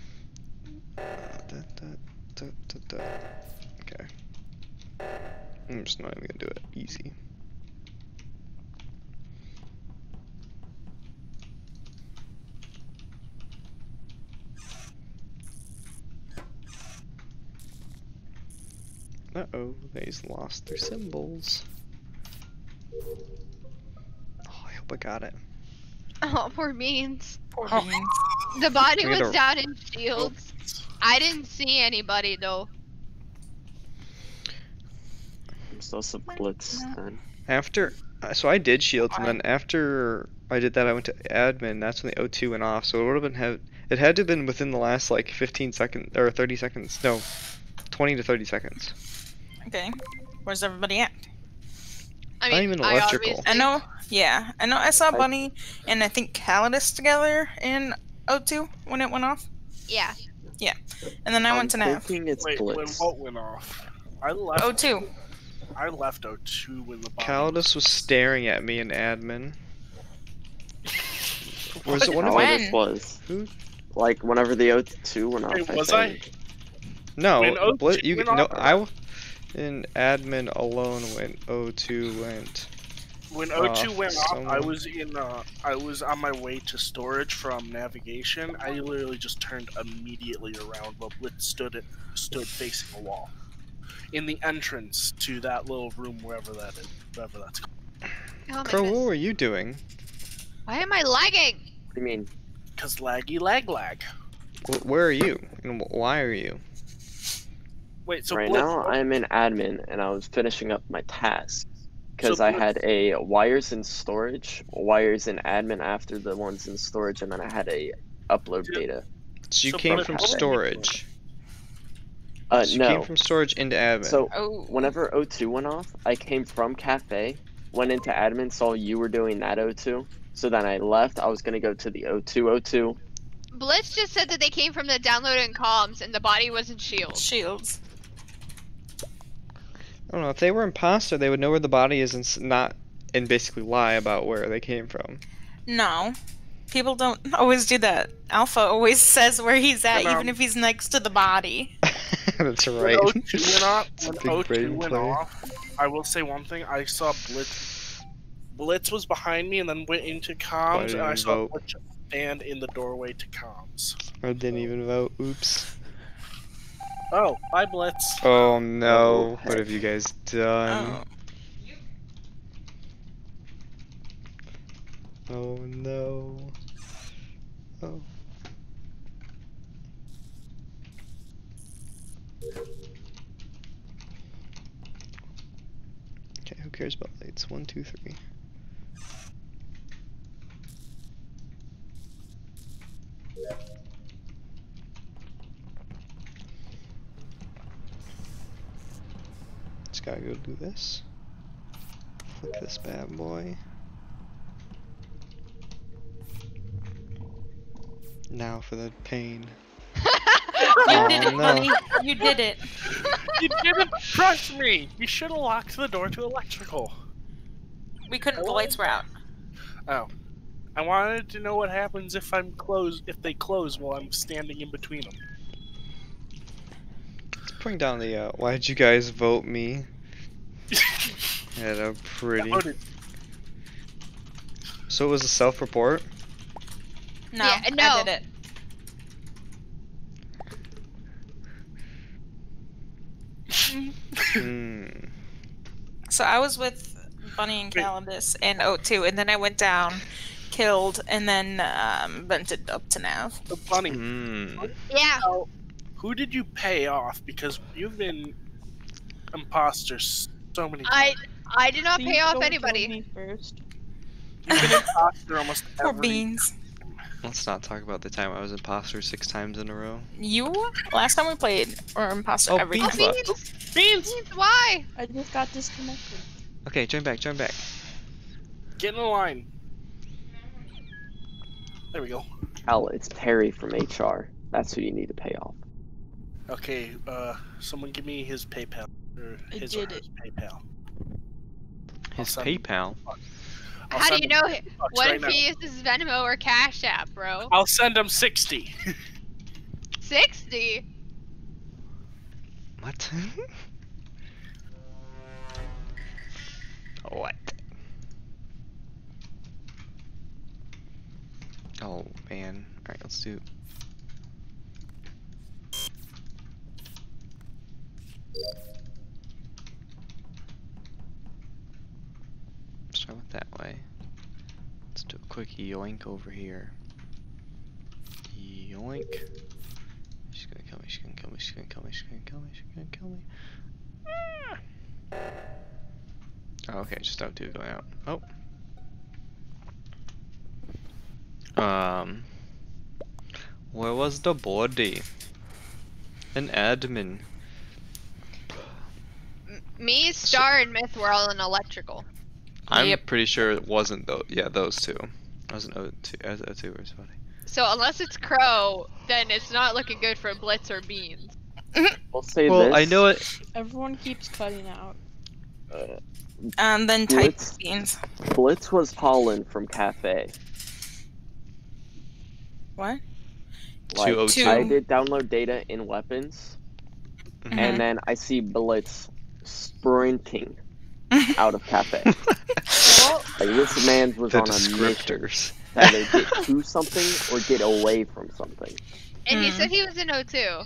Okay. I'm just not even gonna do it. Easy. Uh-oh, they's lost their symbols. Oh, I hope I got it. Oh, poor Beans. Poor Beans. The body was down in shields. I didn't see anybody though. I'm still some blitz then. After, so I did shields, and then after I did that, I went to admin. That's when the O2 went off. So it would have been it had to have been within the last like 15 seconds or 30 seconds. No, 20 to 30 seconds. Okay, where's everybody at? I mean, I'm even electrical. I know. Yeah, I know. I saw Bunny and I think Calidus together in O2 when it went off. Yeah. Yeah, and then I went to Nav. Wait, when what went off? I left. O2. I left O2 when the body Calidus was staring at me in admin. Was it one of Calidus was? Who? Like whenever the O2 went off. Wait, was I think. No, when O2 you went no. off, I in admin alone when O2 went. When O2 went off, I was on my way to storage from navigation. I literally just turned immediately around while Blitz stood facing a wall. In the entrance to that little room, wherever that's called. Oh, Crow, what were you doing? Why am I lagging? What do you mean? Because laggy lag. Where are you? And why are you? Wait, so right Blitz, now I'm in admin and I was finishing up my task because I had a wires in storage, wires in admin after the ones in storage, and then I had a upload data. So you came from storage. No. You came from storage into admin. So whenever O2 went off, I came from cafe, went into admin, saw you were doing that O2. So then I left. I was gonna go to the O2. Blitz just said that they came from the download and comms, and the body was in shields. I don't know, if they were imposter, they would know where the body is and basically lie about where they came from. No. People don't always do that. Alpha always says where he's at, even if he's next to the body. That's right. When O2 went off, I will say one thing. I saw Blitz. Blitz was behind me and then went into comms, and I saw Blitz stand in the doorway to comms. I didn't even vote. Oops. Oh, bye, Blitz. Oh no, what have you guys done? Oh no. Oh. Okay, who cares about lights? 1, 2, 3. Just gotta go do this. Flick this bad boy. Now for the pain. You did it, buddy. You did it. You didn't trust me. You should have locked the door to electrical. We couldn't. The lights were out. Oh, I wanted to know what happens if they close while I'm standing in between them. Let's bring down the. Why did you guys vote me? Yeah, they're pretty. So it was a self-report? No, yeah, no. I did it. So I was with Bunny and Calidus and O2, and then I went down, killed, and then vented up to Nav. So Bunny, yeah. Who did you pay off? Because you've been imposters so many times. I did not pay off anybody. First. You've been imposter almost Poor every beans. Let's not talk about the time I was imposter 6 times in a row. You? Last time we played, or imposter every time. Beans! Why? I just got disconnected. Okay, join back. Get in the line. There we go. Al, it's Perry from HR. That's who you need to pay off. Okay, someone give me his PayPal. Or his PayPal. His PayPal? How do you know? What if he uses Venmo or Cash App, bro? I'll send him 60. 60? What? What? Oh man. Alright, let's do. Start with that way. Let's do a quick yoink over here. Yoink. She's gonna kill me, she's gonna kill me, she's gonna kill me, she's gonna kill me, she's gonna kill me. Oh, okay, just O2 going out. Oh. Where was the body? An admin. Me, Star, and Myth were all in electrical. I'm pretty sure it wasn't those. Yeah, those two. I was an O2 or somebody. So unless it's Crow, then it's not looking good for Blitz or Beans. We'll say well, this. I know it. Everyone keeps cutting out. And then type Beans. Blitz was Holland from Cafe. What? Like, O2. I did download data in weapons, and then I see Blitz sprinting out of Cafe. Like this man was The on a mission. descriptors. Either get to something or get away from something. And he said he was in O2.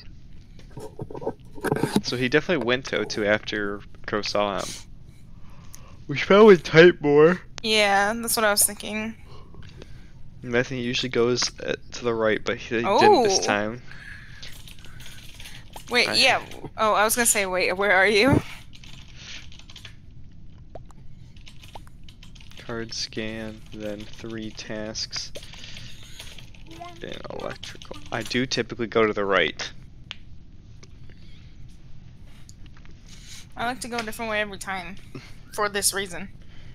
So he definitely went to O2 after Crow saw him. We should probably type more. Yeah, that's what I was thinking. And I think he usually goes to the right, but he didn't this time. Wait, yeah. Oh, I was gonna say, wait, where are you? Card scan, then 3 tasks. Then electrical. I do typically go to the right. I like to go a different way every time. For this reason.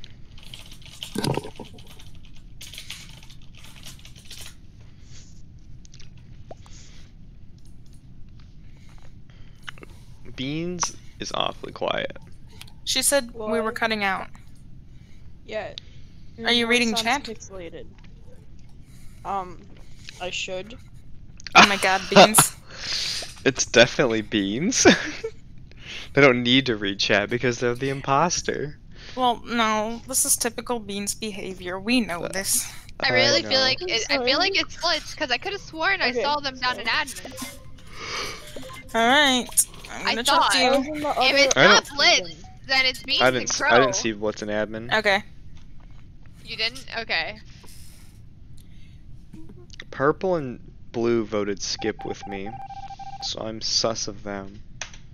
Beans is awfully quiet. She said we were cutting out. Yeah. Are you reading chat? Pixelated. I should. Oh my god, Beans. It's definitely Beans. They don't need to read chat because they're the imposter. Well, no, this is typical Beans behavior. We know this. I really feel like it's Blitz because I could have sworn I saw them down in admin. All right, I'm gonna trust you. If it's not Blitz, then it's Beans and Crow. I didn't see what's an admin. Okay. You didn't? Okay. Purple and blue voted skip with me, so I'm sus of them.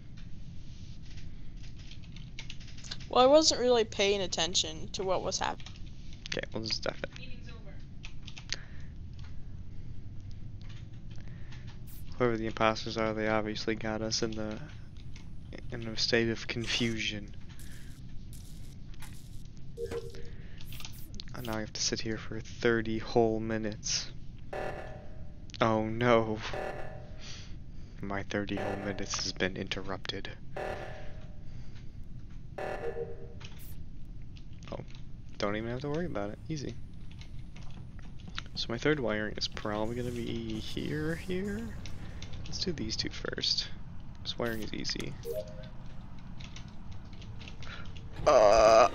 Well, I wasn't really paying attention to what was happening. Okay, we'll just stuff it. Whoever the imposters are, they obviously got us in a state of confusion. And now I have to sit here for 30 whole minutes. Oh no. My 30 whole minutes has been interrupted. Oh, don't even have to worry about it. Easy. So my third wiring is probably going to be here. Let's do these two first. This wiring is easy. Oh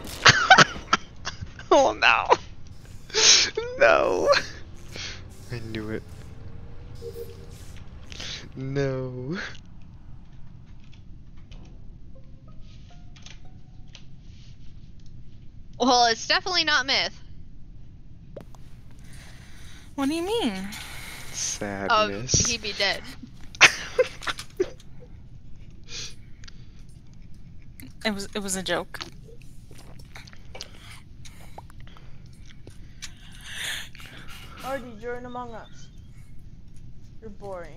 no! No! I knew it. No. Well, it's definitely not Myth. What do you mean? Sadness. Oh, he'd be dead. It was a joke. Artie, join Among Us. You're boring.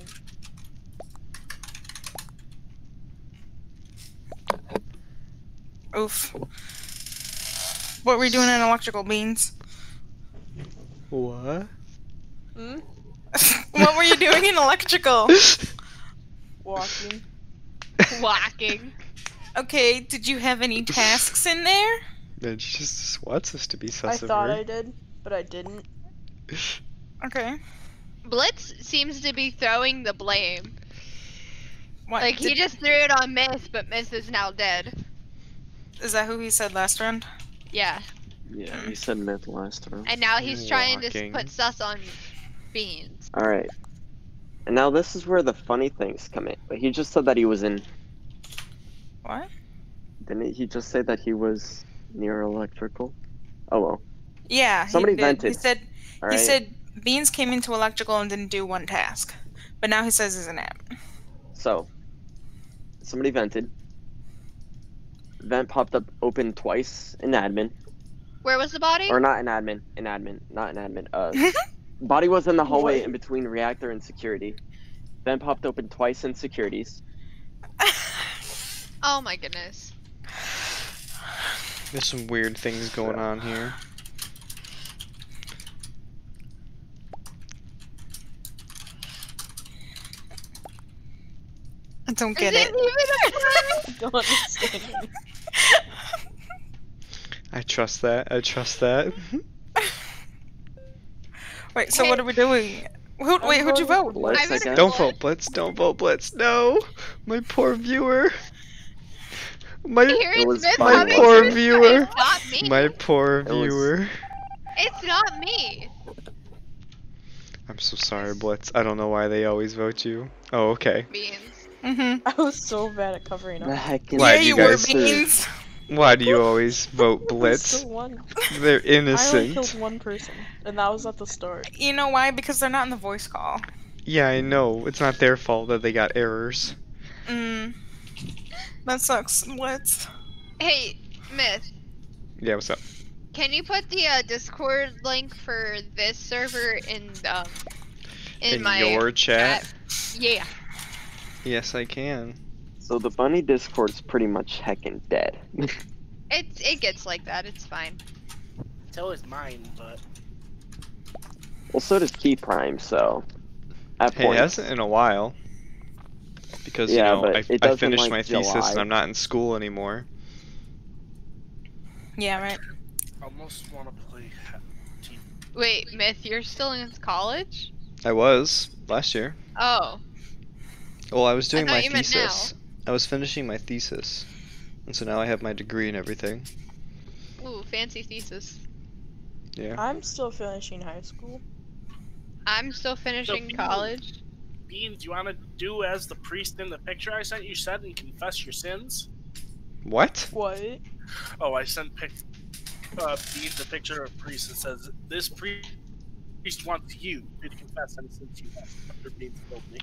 Oof. What were you doing in electrical, Beans? What? Hmm? What were you doing in electrical? Walking. Walking. Okay, did you have any tasks in there? It just wants us to be sus I of thought her. I did, but I didn't. Okay. Blitz seems to be throwing the blame. What? Like, he just threw it on Myth, but Myth is now dead. Is that who he said last round? Yeah. Yeah, he said Myth last round. And now he's trying to Walking. put sus on Beans. Alright. And now this is where the funny things come in. But he just said that he was in... What? Didn't he just say that he was near electrical? Oh well. Yeah. Somebody he did. vented. He said Beans came into electrical and didn't do one task. But now he says he's an app. So, somebody vented. Vent popped up open twice in admin. Where was the body? Or not in admin. Not in admin. Body was in the hallway in between reactor and security. Vent popped open twice in securities. Oh my goodness. There's some weird things going on here. I don't get it. I don't understand it. I trust that. Wait, so what are we doing? Who'd you vote? Blitz, I guess. Don't vote Blitz. Don't vote Blitz. No! My poor viewer. My poor viewer. It's not me. My poor viewer. It's not me. I'm so sorry, Blitz. I don't know why they always vote you. Oh, okay. Beans. I was so bad at covering up. The heck is Why Yeah, do you guys? were Beans. Why do you always vote I Blitz? still won. They're I only innocent. killed one person, and that was at the start. You know why? Because they're not in the voice call. Yeah, I know. It's not their fault that they got errors. That sucks. Blitz. Hey, Myth. Yeah, what's up? Can you put the Discord link for this server in my your chat? Yeah. Yes, I can. So the bunny Discord's pretty much heckin' dead. It gets like that. It's fine. So is mine, but Well, so does Key Prime, so at Hey, it points. hasn't in a while. Because, Yeah, you know, but it I doesn't, finished like, my thesis July. and I'm not in school anymore. Yeah, right. I almost want to play TV. Wait, Myth, you're still in college? I was, last year. Oh. Well, I was doing thought my you meant thesis. I was finishing my thesis. And so now I have my degree and everything. Ooh, fancy thesis. Yeah. I'm still finishing high school. I'm still finishing college. Beans, you want to do as the priest in the picture I sent you said and confess your sins? What? What? Oh, I sent Beans a picture of a priest that says, "This priest wants you to confess any sins you have." After Beans killed me.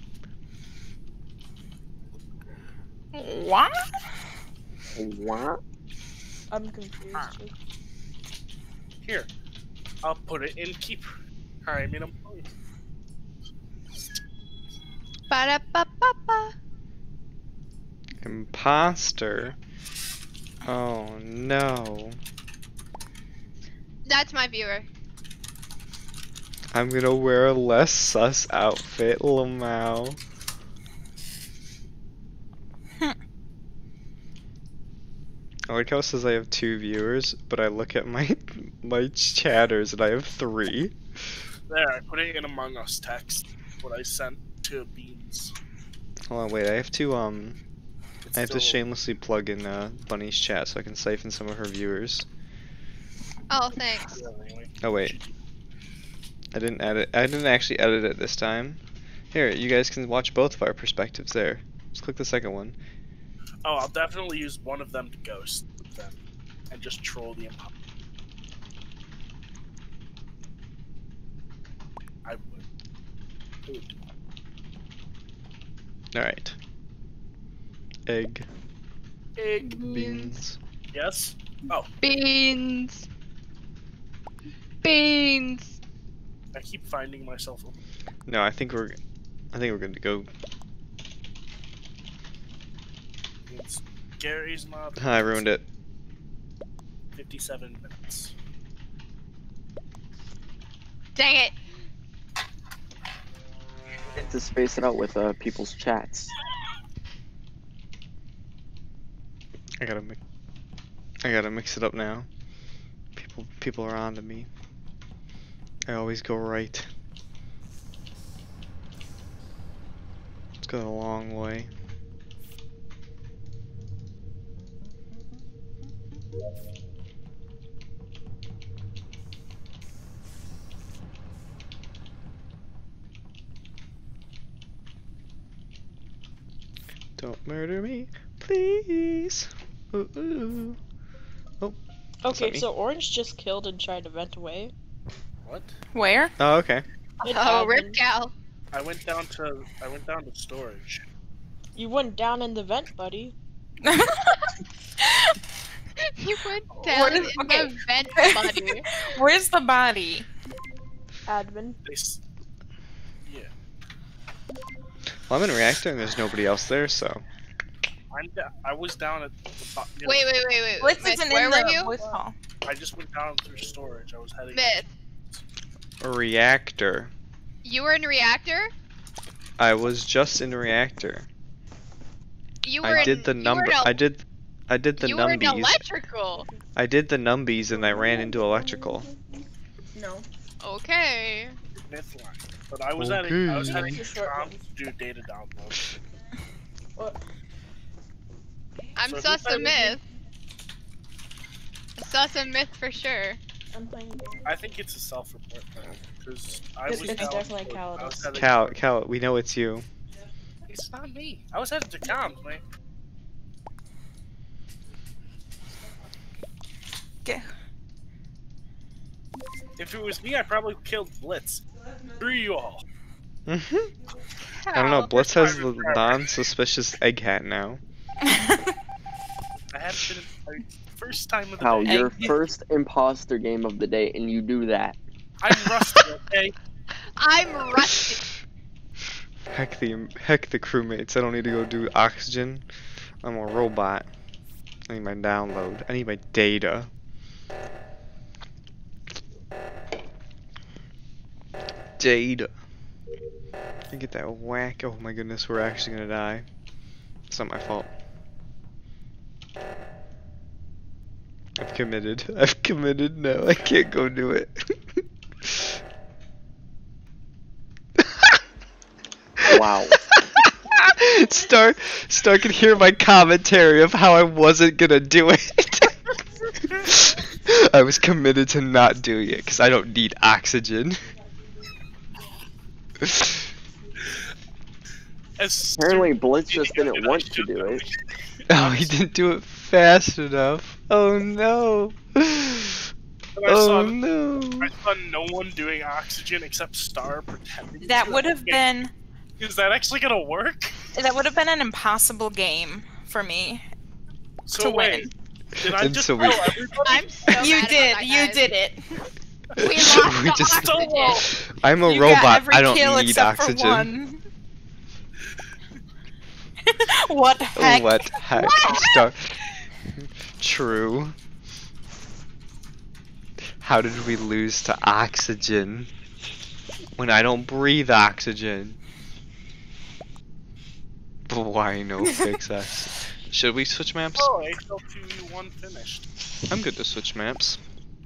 What? What? I'm confused. Here, I'll put it in keep. Alright, I mean, I'm Ba-da-ba-ba-ba. Imposter. Oh no. That's my viewer. I'm gonna wear a less sus outfit, Lamau. I like how it says I have 2 viewers, but I look at my chatters and I have 3. there. I put it in Among Us text. What I sent to Beans. Hold on, wait. I have to It's I have to still- shamelessly plug in Bunny's chat so I can siphon some of her viewers. Oh, thanks. Oh wait, I didn't edit. I didn't actually edit it this time. Here, you guys can watch both of our perspectives there. Just click the second one. Oh, I'll definitely use one of them to ghost them and just troll the imposter. I would. Alright. Egg. Egg. Beans. Yes? Oh, Beans. Beans. I keep finding myself. No, I think we're good to go. It's Gary's mob. I ruined it. 57 minutes. Dang it. Get to space it out with people's chats. I gotta mix it up now. People are on to me. I always go right. It's gone a long way. Don't murder me, please. Ooh, ooh. Oh. Okay, me. so Orange just killed and tried to vent away. What? Where? Oh, okay. Oh, rip Cal. I went down to storage. You went down in the vent, buddy. You went down in okay. the vent, buddy. Where's the body? Admin. Yeah. Well, I'm in reactor and there's nobody else there, so. I was down at the Wait. Blitz Myth, isn't where in were the you? voice call. I just went down through storage. I was heading. Myth, A reactor. you were in reactor? I was just in reactor. You were I in, did the you number. were in I did the you were in numbies. electrical. I did the numbies and I ran into electrical. No. Okay. Myth line. But I was heading to Tom to do data download. What? I'm So sus a myth. Sus a myth for sure. I'm playing. I think it's a self-report because It's definitely Calidus. Cal, we know it's you. It's not me. I was headed to comms, man. If it was me, I probably killed Blitz. Screw you all. I don't know. Blitz has the non-suspicious egg hat now. I have been first time of the How day. your first imposter game of the day, and you do that. I'm rusty, okay? I'm rusty. Heck the crewmates. I don't need to go do oxygen. I'm a robot. I need my download. I need my data. Data. I get that whack. Oh my goodness, we're actually gonna die. It's not my fault. I've committed. I've committed. No, I can't go do it. Wow. Star could hear my commentary of how I wasn't gonna do it. I was committed to not doing it because I don't need oxygen. Apparently Blitz just didn't want to do it. Oh, he didn't do it fast enough. Oh no. Oh no. I saw no one doing oxygen except Star pretending. That would have been. Is that actually gonna work? That would have been an impossible game for me So to wait, win. did I And just so tell we- everybody? I'm so You mad did. about that, You guys. did it. We lost We the just- oxygen. I'm a You got robot. every I don't kill need except for oxygen. one. What heck? What heck? Star. True. How did we lose to oxygen when I don't breathe oxygen? Why no fix us? Should we switch maps? Oh, HL2E1 finished. I'm good to switch maps.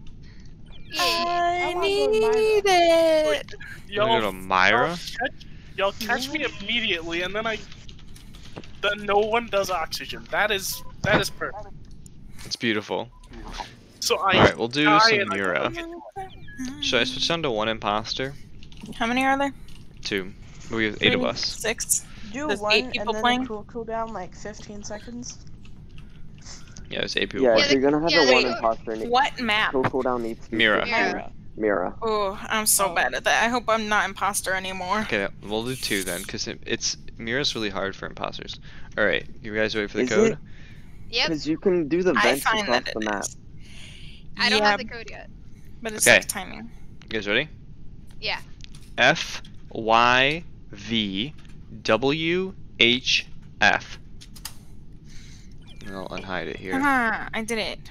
I wanna go need to it. You wanna go to Myra? Y'all catch me immediately, and then no one does oxygen. That is perfect. It's beautiful. So Alright, we'll do die some and I Mira. don't get Should I switch down to one imposter? How many are there? 2. We have 8 of us. 6. Do There's one 8 and people then playing? the cool down like 15 seconds. Yeah, there's 8 people Yeah, playing. if you're gonna have yeah, the one they- imposter, What map? cooldown needs to be Mira. Mira. Mira. Oh, I'm so bad at that. I hope I'm not imposter anymore. Okay, we'll do 2 then, because it's Mira's really hard for imposters. Alright, you guys ready for the Is code? it? Yep. Because you can do the I vents find across that the it map. is. I don't Yeah, have the code yet. but it's Okay. like timing. You guys ready? Yeah. F Y V W H F. And I'll unhide it here. Ah, I did it.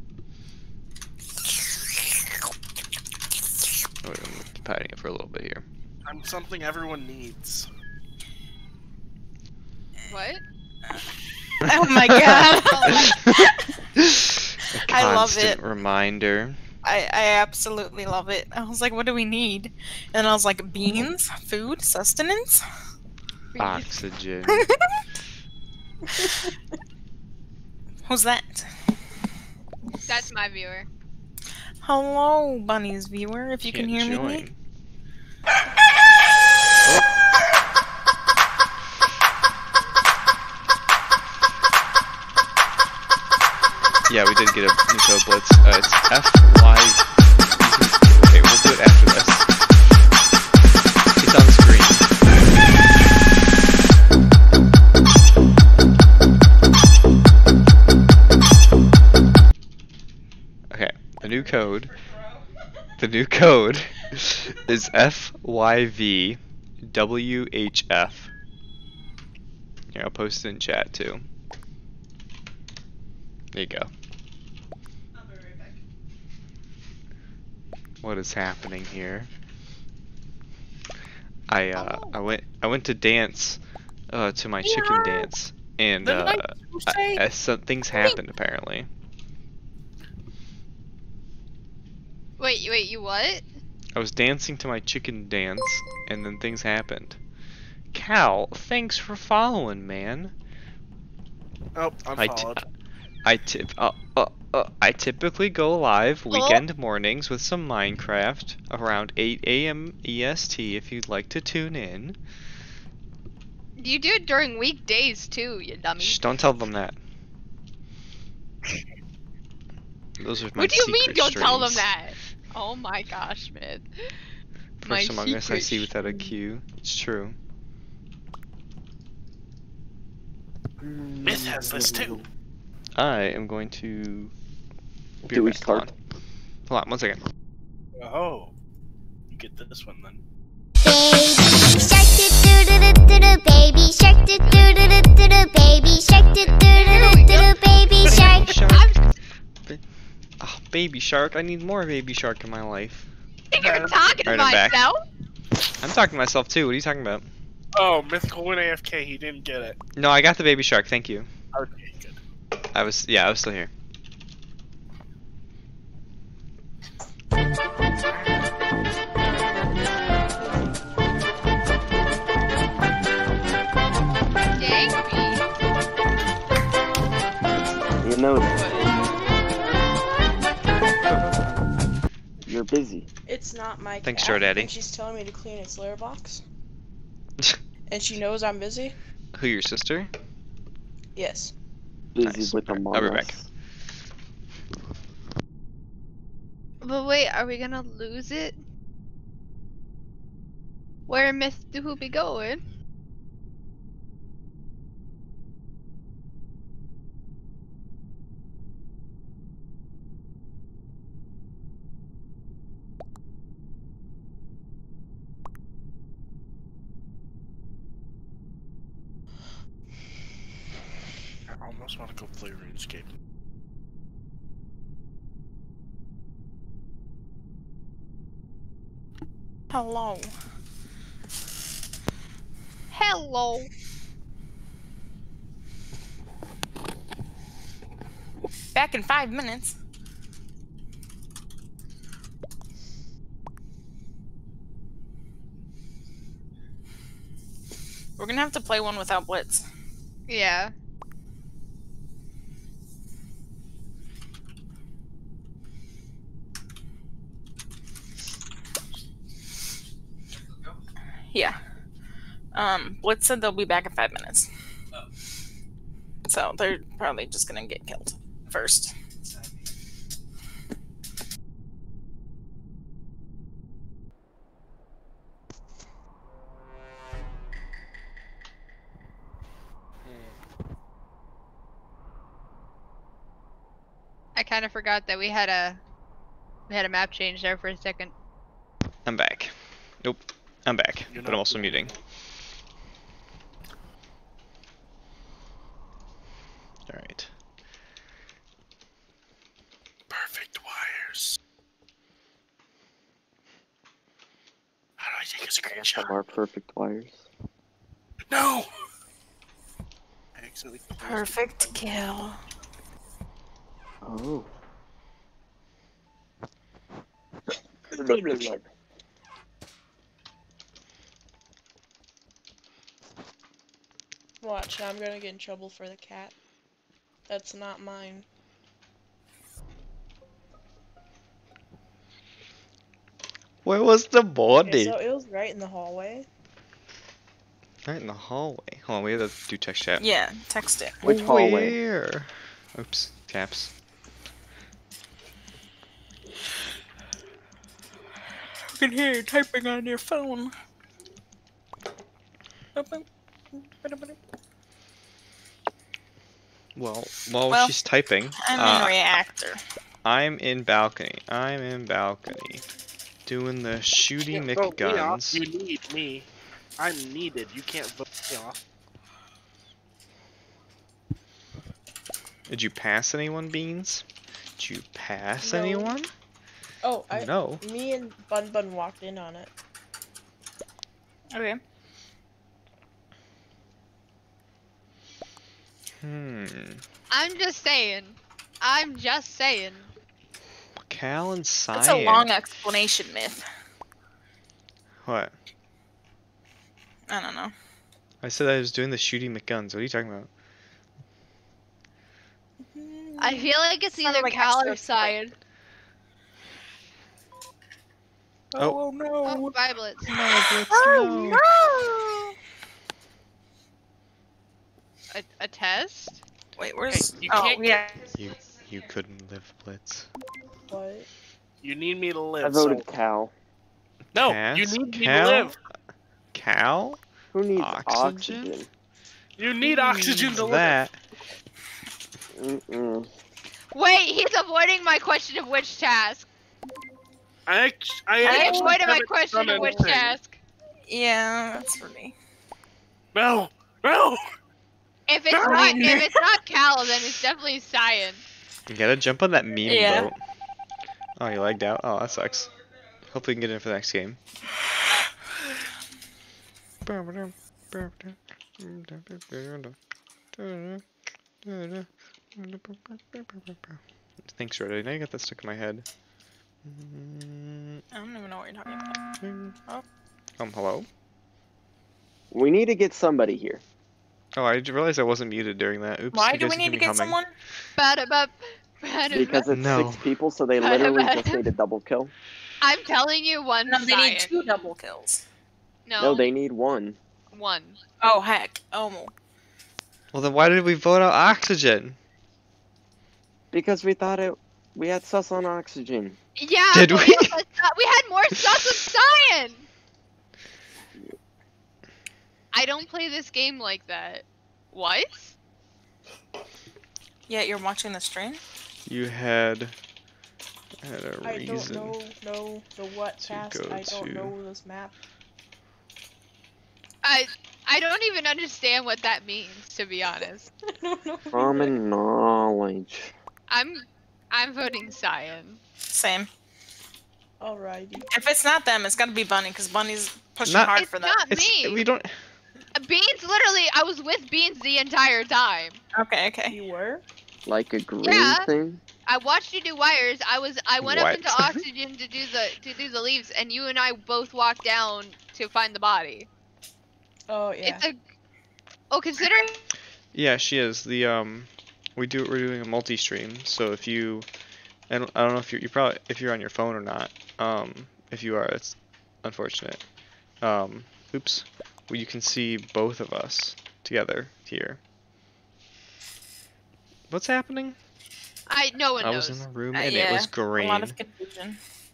Oh, wait, I'm keep hiding it for a little bit here. I'm something everyone needs. What? Oh my god. A I love constant it. reminder. I absolutely love it. I was like, what do we need? And I was like, beans, food, sustenance. Oxygen. Who's that? That's my viewer. Hello, Bunny's viewer, if you can Can't hear join. me. Yeah, we did get a new code blitz. It's FY. Okay, we'll do it after this. It's on screen. Okay, the new code. The new code is FYVWHF. Here, I'll post it in chat too. There you go. What is happening here? I went to dance to my chicken dance, and some things happened apparently. Wait, you what? I was dancing to my chicken dance, and then things happened. Cal, thanks for following, man. Oh, I'm followed. I typically go live weekend mornings with some Minecraft around 8 a.m. EST if you'd like to tune in. You do it during weekdays too, you dummy. Shh, don't tell them that. Those are my What do you mean secret don't tell them streams. that? Oh my gosh, Myth. First Among Us I see without a Q. It's true. Myth has this too. I am going to... Do we start? Hold on, 1 second. Oh. You get this one then. Baby shark do do do do do do baby shark do do do do do baby shark. Oh, baby shark. I need more baby shark in my life. You're talking to myself? I'm talking to myself too. What are you talking about? Oh, Mythical went AFK. He didn't get it. No, I got the baby shark. Thank you. Okay, good. I was still here. You know you're busy. It's not my Thanks, cat, Daddy. and she's telling me to clean its litter box. And she knows I'm busy? Who, your sister? Yes. Busy with Among I'll be Us. back. But wait, are we gonna lose it? Where Myth do who be going? I almost want to go play RuneScape. Hello. Hello. Back in 5 minutes. We're gonna have to play one without Blitz. Yeah. Yeah. Blitz said they'll be back in 5 minutes. So they're probably just gonna get killed first. I kind of forgot that we had a map change there for a second. I'm back. Nope. I'm back, but I'm also muting. Alright. Perfect wires. How do I take a screenshot? Some are perfect wires. No! I accidentally Perfect kill. Oh. Watch, now I'm gonna get in trouble for the cat. That's not mine. Where was the body? Okay, so it was right in the hallway. Right in the hallway. Hold on, we have to do text chat. Yeah, text it. Which hallway? Where? Oops, taps. You can hear you typing on your phone. Well, while she's typing, I'm in reactor. I'm in balcony. I'm in balcony. Doing the shooty McGuns. You need me. I'm needed. You can't vote me off. Did you pass anyone, Beans? Did you pass No. anyone? Oh, No. Me and Bun Bun walked in on it. Okay. I'm just saying. I'm just saying. Cal and Cyan. That's a long explanation, Myth. What? I don't know. I said I was doing the shooty McGuns. What are you talking about? I feel like it's Sounded either like Cal or extra Cyan. Oh, no. Oh, bye, Blitz. No, Blitz, Oh, no. no! A test? Wait, where's... Hey, you oh, can't yeah. You couldn't live, Blitz. What? You need me to live. I voted so... Cal. No, Cass? you need me to Cal? live. Cal? Who needs Oxygen? oxygen? You need oxygen to live. That. Mm-mm. Wait, he's avoiding my question of which task. I He actually avoided my haven't question done of which anything. task. Yeah, that's for me. No, no. If it's not Cal, then it's definitely Cyan. You gotta jump on that meme Yeah. boat. Oh, you lagged out? Oh, that sucks. Hopefully you can get in for the next game. Thanks, Rhoda. Now you got that stuck in my head. I don't even know what you're talking about. Hello? We need to get somebody here. Oh, I realized I wasn't muted during that. Oops. Why you do guys we can need to hear me get humming. someone? Because it's No. 6 people, so they literally just need a double kill. I'm telling you, one No, they Cyan. need 2 double kills. No, they need 1. One. Oh, heck. Oh. Well, then why did we vote out oxygen? Because we thought we had sus on oxygen. Yeah, Did but we? we had more sus with Cyan! I don't play this game like that. What? Yeah, you're watching the stream? You had a I reason. don't know the what task. go I don't to- know this map. I don't even understand what that means, to be honest. I don't know. Common knowledge. I'm voting Cyan. Same. Alrighty. If it's not them, it's gotta be Bunny, because Bunny's pushing Not- hard It's for that. not me. We don't. Beans, literally, I was with Beans the entire time. Okay, okay. You were? Like a green Yeah. thing? I watched you do wires. I went What? up into oxygen to do the leaves, and you and I both walked down to find the body. Oh yeah. It's a consider. Yeah, she is. We're doing a multi-stream. So if you, I don't know if you probably if you're on your phone or not. If you are, it's unfortunate. Oops. Well, you can see both of us together here. What's happening? No one I knows. was in the room and Yeah, it was a green. lot of confusion.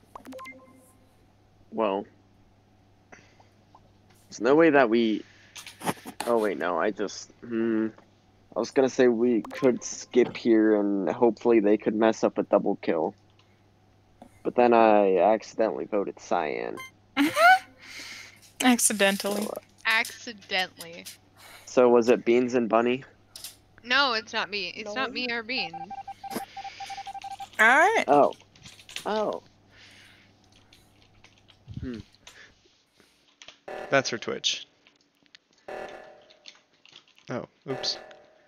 Well, there's no way that we... Oh wait, no, I was gonna say we could skip here and hopefully they could mess up a double kill. But then I accidentally voted Cyan. Accidentally. Accidentally. So was it Beans and Bunny? No, it's not me. It's No. not me or Beans. Alright. Oh. Oh. That's for Twitch. Oh, oops.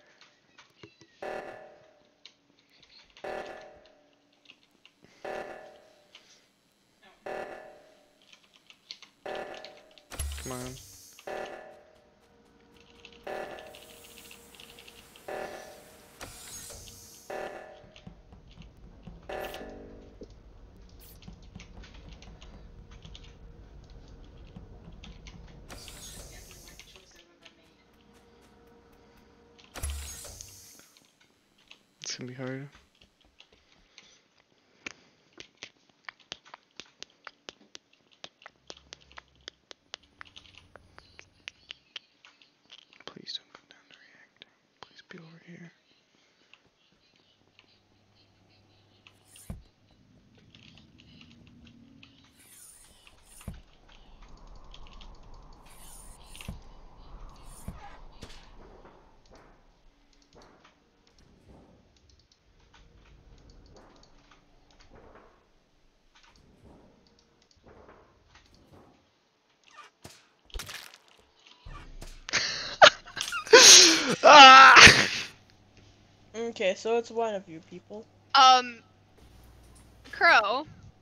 Come on. It's gonna be hard. Please don't come down to reactor. Please be over here. Ah! Okay, so it's one of you people. Crow.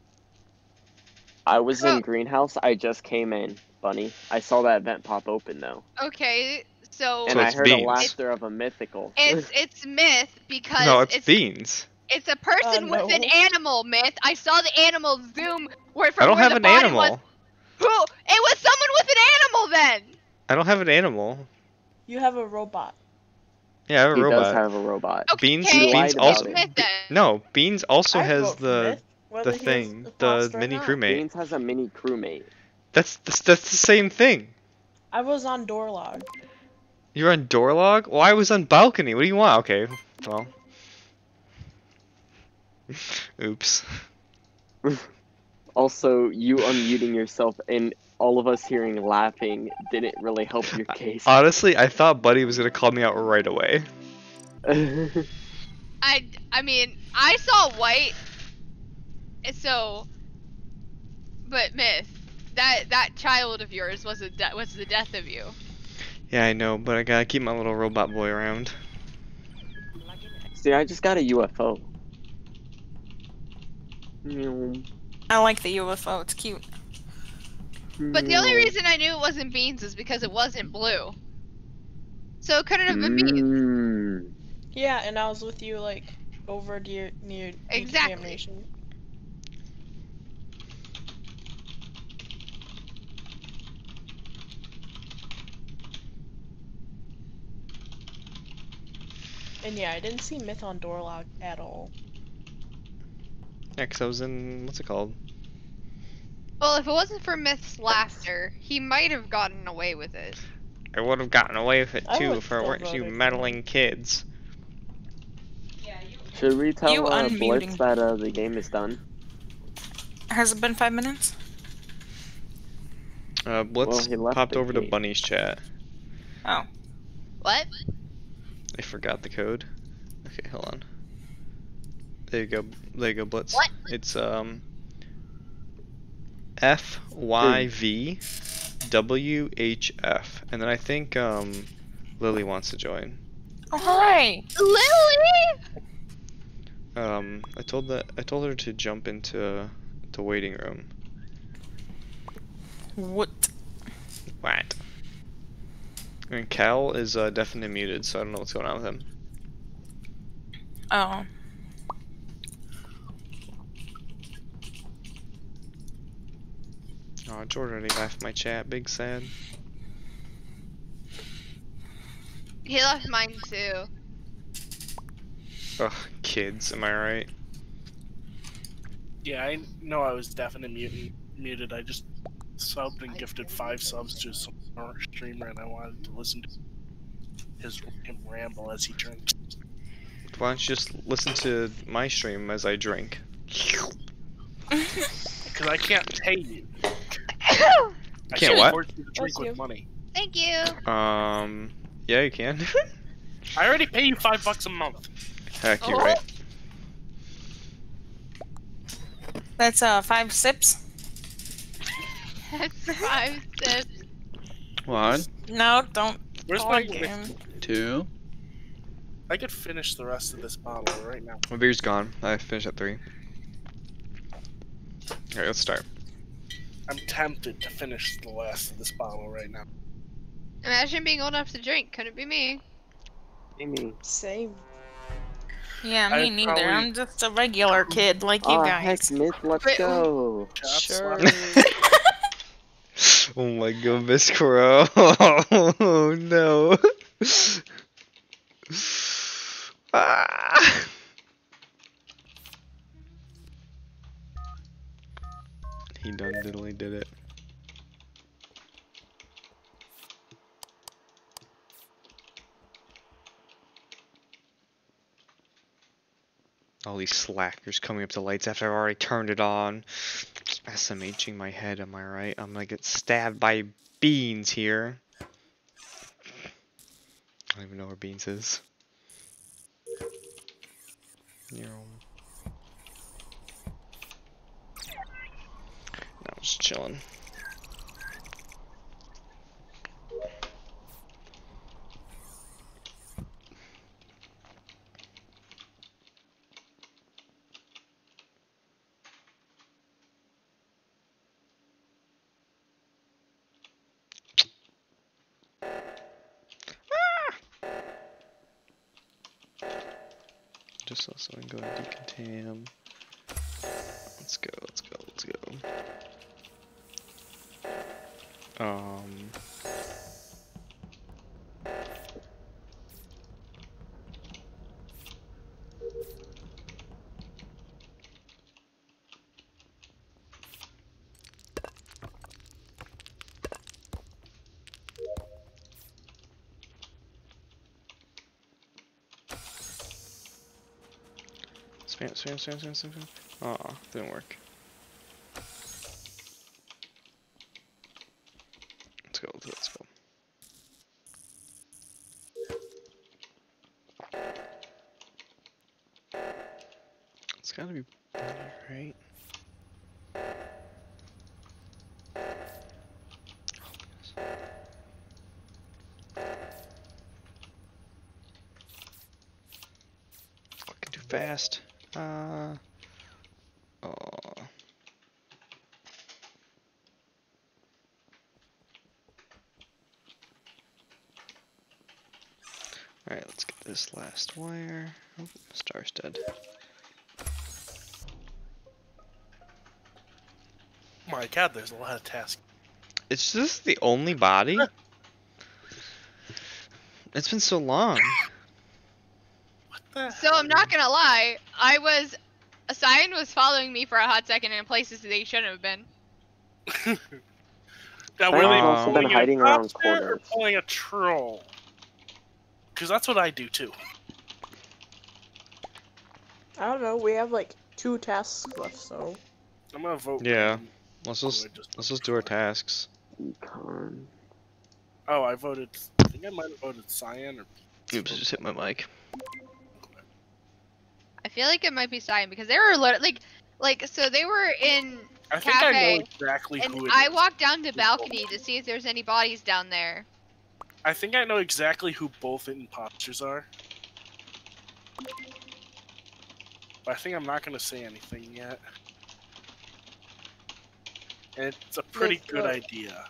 I was Oh. in Greenhouse, I just came in, Bunny. I saw that vent pop open though. Okay, So And I it's heard a beans. laughter of a mythical. it's myth because No, it's beans. It's a person with an animal myth. I saw the animal zoom I from don't where have the an body animal. was. Who? It was someone with an animal then. I don't have an animal. You have a robot. Yeah, I have a He robot. does have a robot. Beans, Okay, Beans lied also. about it. Myth then. No, Beans also I has vote for Myth, the whether he thing, is the imposter or mini not. crewmate. Beans has a mini crewmate. That's the same thing. I was on door log. You're on door log? Well, I was on balcony. What do you want? Okay, well. Oops. Also, you unmuting yourself and all of us hearing laughing didn't really help your case. Honestly, I thought Buddy was gonna call me out right away. I mean, I saw white. So, but myth, that child of yours was the death of you. Yeah, I know, but I gotta keep my little robot boy around. See, I just got a UFO. I like the UFO. It's cute. But the only reason I knew it wasn't beans is because it wasn't blue. So it couldn't have been beans. Yeah, and I was with you like over near decontamination. And yeah, I didn't see Myth on door log at all. Yeah, 'cause I was in, what's it called? Well, if it wasn't for Myth's laughter, he might have gotten away with it. I would have gotten away with it I too would if it still weren't you voted for meddling kids. Should we tell Blitz unmuting. that the game is done? Has it been 5 minutes? Blitz he left popped the over to gate. Bunny's chat. Oh. What? I forgot the code. Okay, hold on. There you go. There you go, Blitz. What? It's FYVWHF, and then I think Lily wants to join. Oh, hooray! Lily! I told her to jump into the waiting room. What? What? And Cal is definitely muted, so I don't know what's going on with him. Oh. Oh, Jordan already left my chat. Big sad. He left mine too. Ugh, kids, am I right? Yeah, I know I was definitely muted. I just subbed and gifted 5 subs to some streamer, and I wanted to listen to him ramble as he drinks. Why don't you just listen to my stream as I drink? Because I can't pay you. Oh, I Can't what? afford you to drink with money. thank you. Yeah, you can. I already pay you $5 a month. Heck, you're right. That's 5 sips? That's 5 sips. 1, No, don't. Where's Oh, my yeah. 2. I could finish the rest of this bottle right now. My beer's gone. I finished at 3. Alright, let's start. I'm tempted to finish the last of this bottle right now. Imagine being old enough to drink. Couldn't be me. Amy. Same. Yeah, me I'd neither. probably- I'm just a regular kid like you Heck, guys. Myth, let's Wait, go. Sure. Oh my goodness, Crow. Oh no. Ah. He done diddly did it. All these slackers coming up to lights after I've already turned it on. SMHing my head, am I right? I'm gonna get stabbed by Beans here. I don't even know where Beans is. No, I'm just chilling. just also go to decontam. Let's go. Spam. Aw, didn't work. Let's go. It's gotta be better, right? Clicking too fast. Oh. Alright, let's get this last wire. Oh, Star's dead. My god, there's a lot of tasks. It's just the only body? It's been so long. So I'm not gonna lie, Cyan was following me for a hot second in places they shouldn't have been. Now, were they also been pulling hiding an around imposter or corners. pulling a troll? Because that's what I do too. I don't know. We have like 2 tasks left, so. I'm gonna vote. Yeah. Let's just do our tasks. Econ. Oh, I voted. I think I might have voted Cyan or. Oops, I just hit my mic. I feel like it might be Cyan because they were like so they were in I think cafe, I know exactly and who it I is. walked down to balcony to see if there's any bodies down there. I think I know exactly who both imposters are. But I think I'm not gonna say anything yet. And it's a pretty good idea.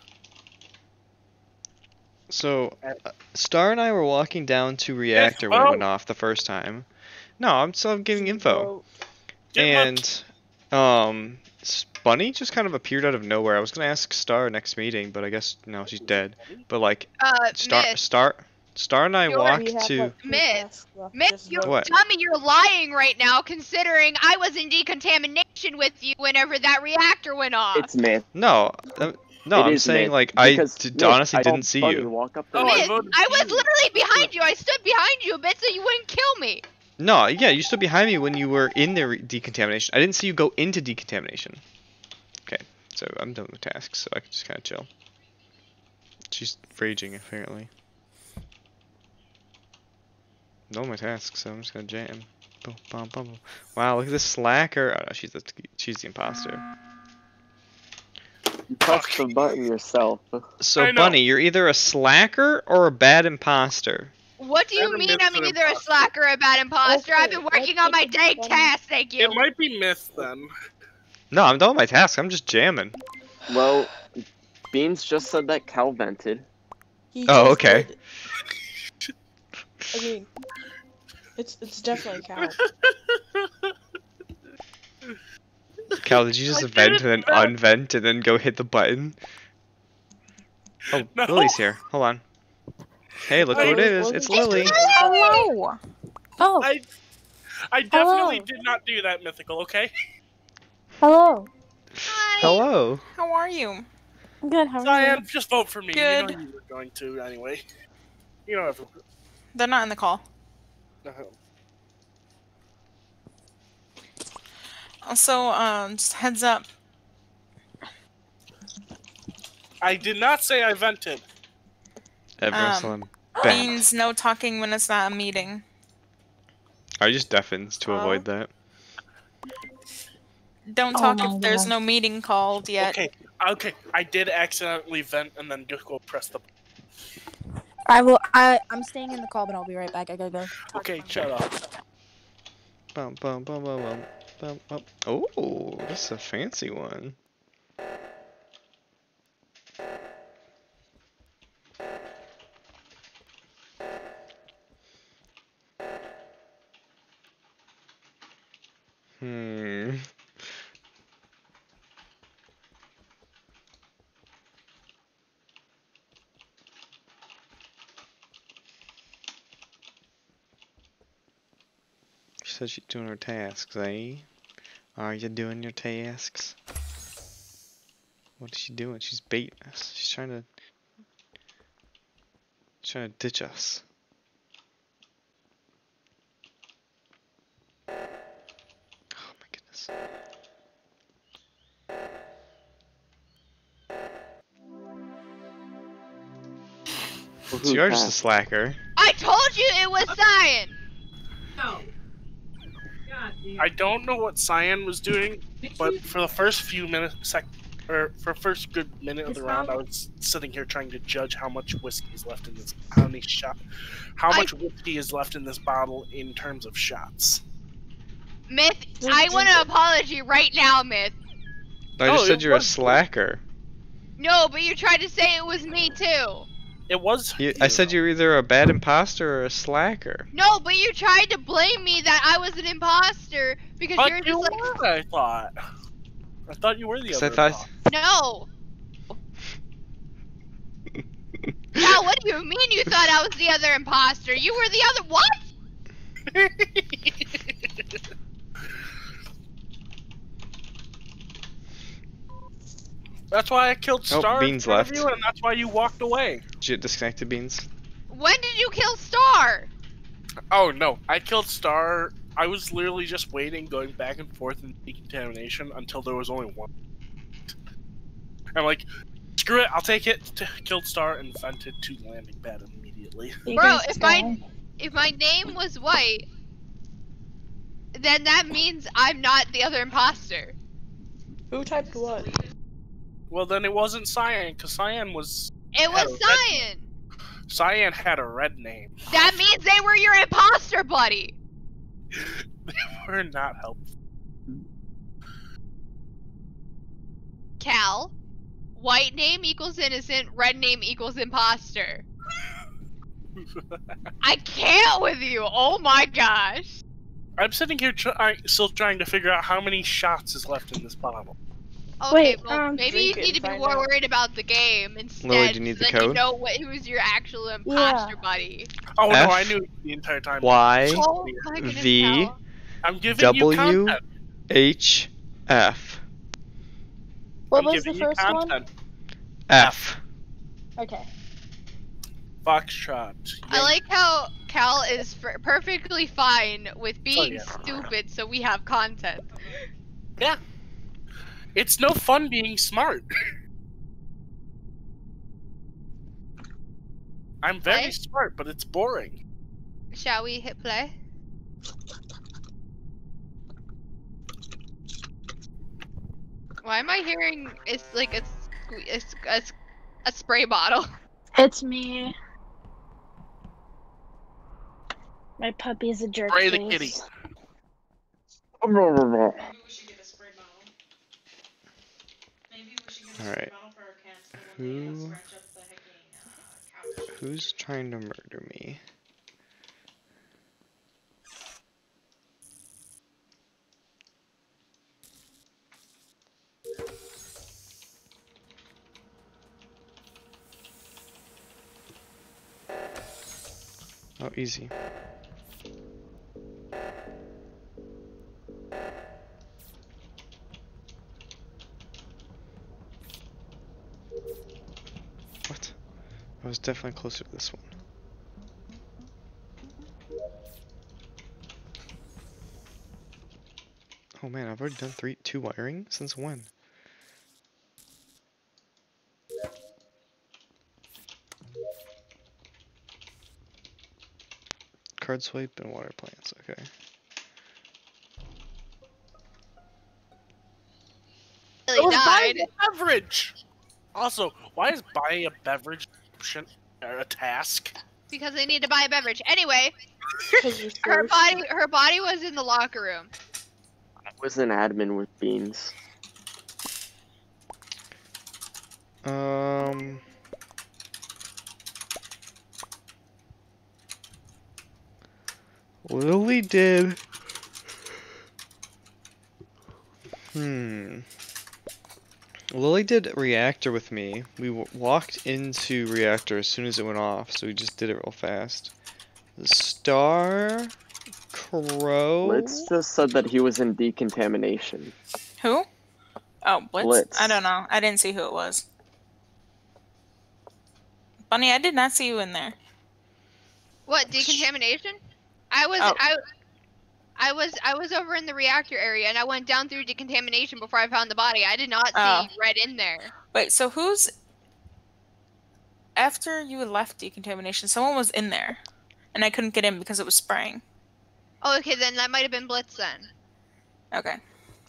So, Star and I were walking down to reactor when it went off the first time. No, I'm still giving info. And, Bunny just kind of appeared out of nowhere. I was gonna ask Star next meeting, but I guess no, she's dead. But like, Star and I walked to. Myth, you What? dummy, you're lying right now. Considering I was in decontamination with you whenever that reactor went off. It's myth. No, no, I'm saying like I honestly didn't see you. Walk up Myth, I was literally behind you. I stood behind you a bit so you wouldn't kill me. No, yeah, you stood behind me when you were in the decontamination. I didn't see you go into decontamination. Okay, so I'm done with tasks, so I can just kind of chill. She's raging, apparently. No my tasks, so I'm just gonna jam. Boom, bum, bum, bum. Wow, look at this slacker. Oh no, she's the imposter. You pressed the button yourself. So Bunny, you're either a slacker or a bad imposter. What do you mean I'm either a slacker or a bad imposter? I've been working on my dang task, thank you. It might be myth then. No, I'm done with my task. I'm just jamming. Well, Beans just said that Cal vented. Oh, okay. I mean, it's definitely Cal. Cal, did you just vent and then unvent and then go hit the button? Oh, No. Lily's here. Hold on. Hey, look who it is. It's Lily. Hello. Oh. I definitely did not do that, Mythical, okay? Hello. Hi. Hello. How are you? Good. How are Cyan, you? just vote for me. Good. You know you were going to anyway. You know everyone. They're not in the call. Also, just heads up. I did not say I vented. Means no talking when it's not a meeting. I just deafens to avoid that. Don't talk if there's no meeting called yet. Okay. I did accidentally vent and then just go press the. I will. I'm staying in the call, but I'll be right back. I gotta go. Okay, shut up. Bum, bum, bum, bum, bum, bum, bum. Oh, this is a fancy one. Hmm. She said she's doing her tasks, eh? Are you doing your tasks? What is she doing? She's baiting us. She's trying to ditch us. Oh my goodness. Well, So you are just a slacker. I told you it was Cyan! No. I don't know what Cyan was doing, but for the first few minutes, for first good minute of the round, I was sitting here trying to judge how much whiskey is left in this, how much whiskey is left in this bottle in terms of shots. Myth, I want an apology right now, Myth. I just said you're a slacker. No, but you tried to say it was me too. It was. I said you're either a bad imposter or a slacker. No, but you tried to blame me that I was an imposter because you're just like. I thought you were the other. No. Cal, what do you mean you thought I was the other imposter? You were the other what? That's why I killed Star. Oh, Beans left. You, and that's why you walked away. Did you disconnect the Beans? When did you kill Star? Oh no, I killed Star. I was literally just waiting, going back and forth in decontamination until there was only one. I'm like, screw it, I'll take it. Killed Star and vented to the landing pad immediately. Bro, if my name was White, then that means I'm not the other imposter. Who typed what? Well, then it wasn't Cyan, because Cyan was. It was Cyan. Cyan had a red name. That means they were your imposter buddy. They were not helpful. Cal, white name equals innocent, red name equals imposter. I can't with you. Oh my gosh. I'm sitting here still trying to figure out how many shots is left in this bottle. Okay, well, maybe you need to be more worried about the game instead. Lily, do you need the code? You know who's your actual imposter buddy. Oh no, I knew the entire time. Y Oh my goodness, V Cal. I'm giving W you content. H F. What was the first one? F. Okay. Foxtrot. I like how Cal is perfectly fine with being stupid, so we have content. Yeah. It's no fun being smart. I'm very smart, but it's boring. Shall we hit play? Why am I hearing it's like a spray bottle? It's me. My puppy's a jerk. Spray the kitty. Alright. Who's trying to murder me? Oh, easy. What? I was definitely closer to this one. Oh man, I've already done two wiring? Since when? Card swipe and water plants, okay. Really died. Beverage! Also, why is buying a beverage a task? Because they need to buy a beverage. Anyway, her body was in the locker room. I was an admin with Beans. Lily did Lily did reactor with me. We walked into reactor as soon as it went off, so we just did it real fast. Star, Crow. Blitz just said that he was in decontamination. Who? Oh, Blitz. I don't know. I didn't see who it was. Bunny, I did not see you in there. What, decontamination? I was over in the reactor area and I went down through decontamination before I found the body. I did not see Red in there. Wait, so who's after you left decontamination, someone was in there. And I couldn't get in because it was spraying. Oh, okay, then that might have been Blitz then. Okay.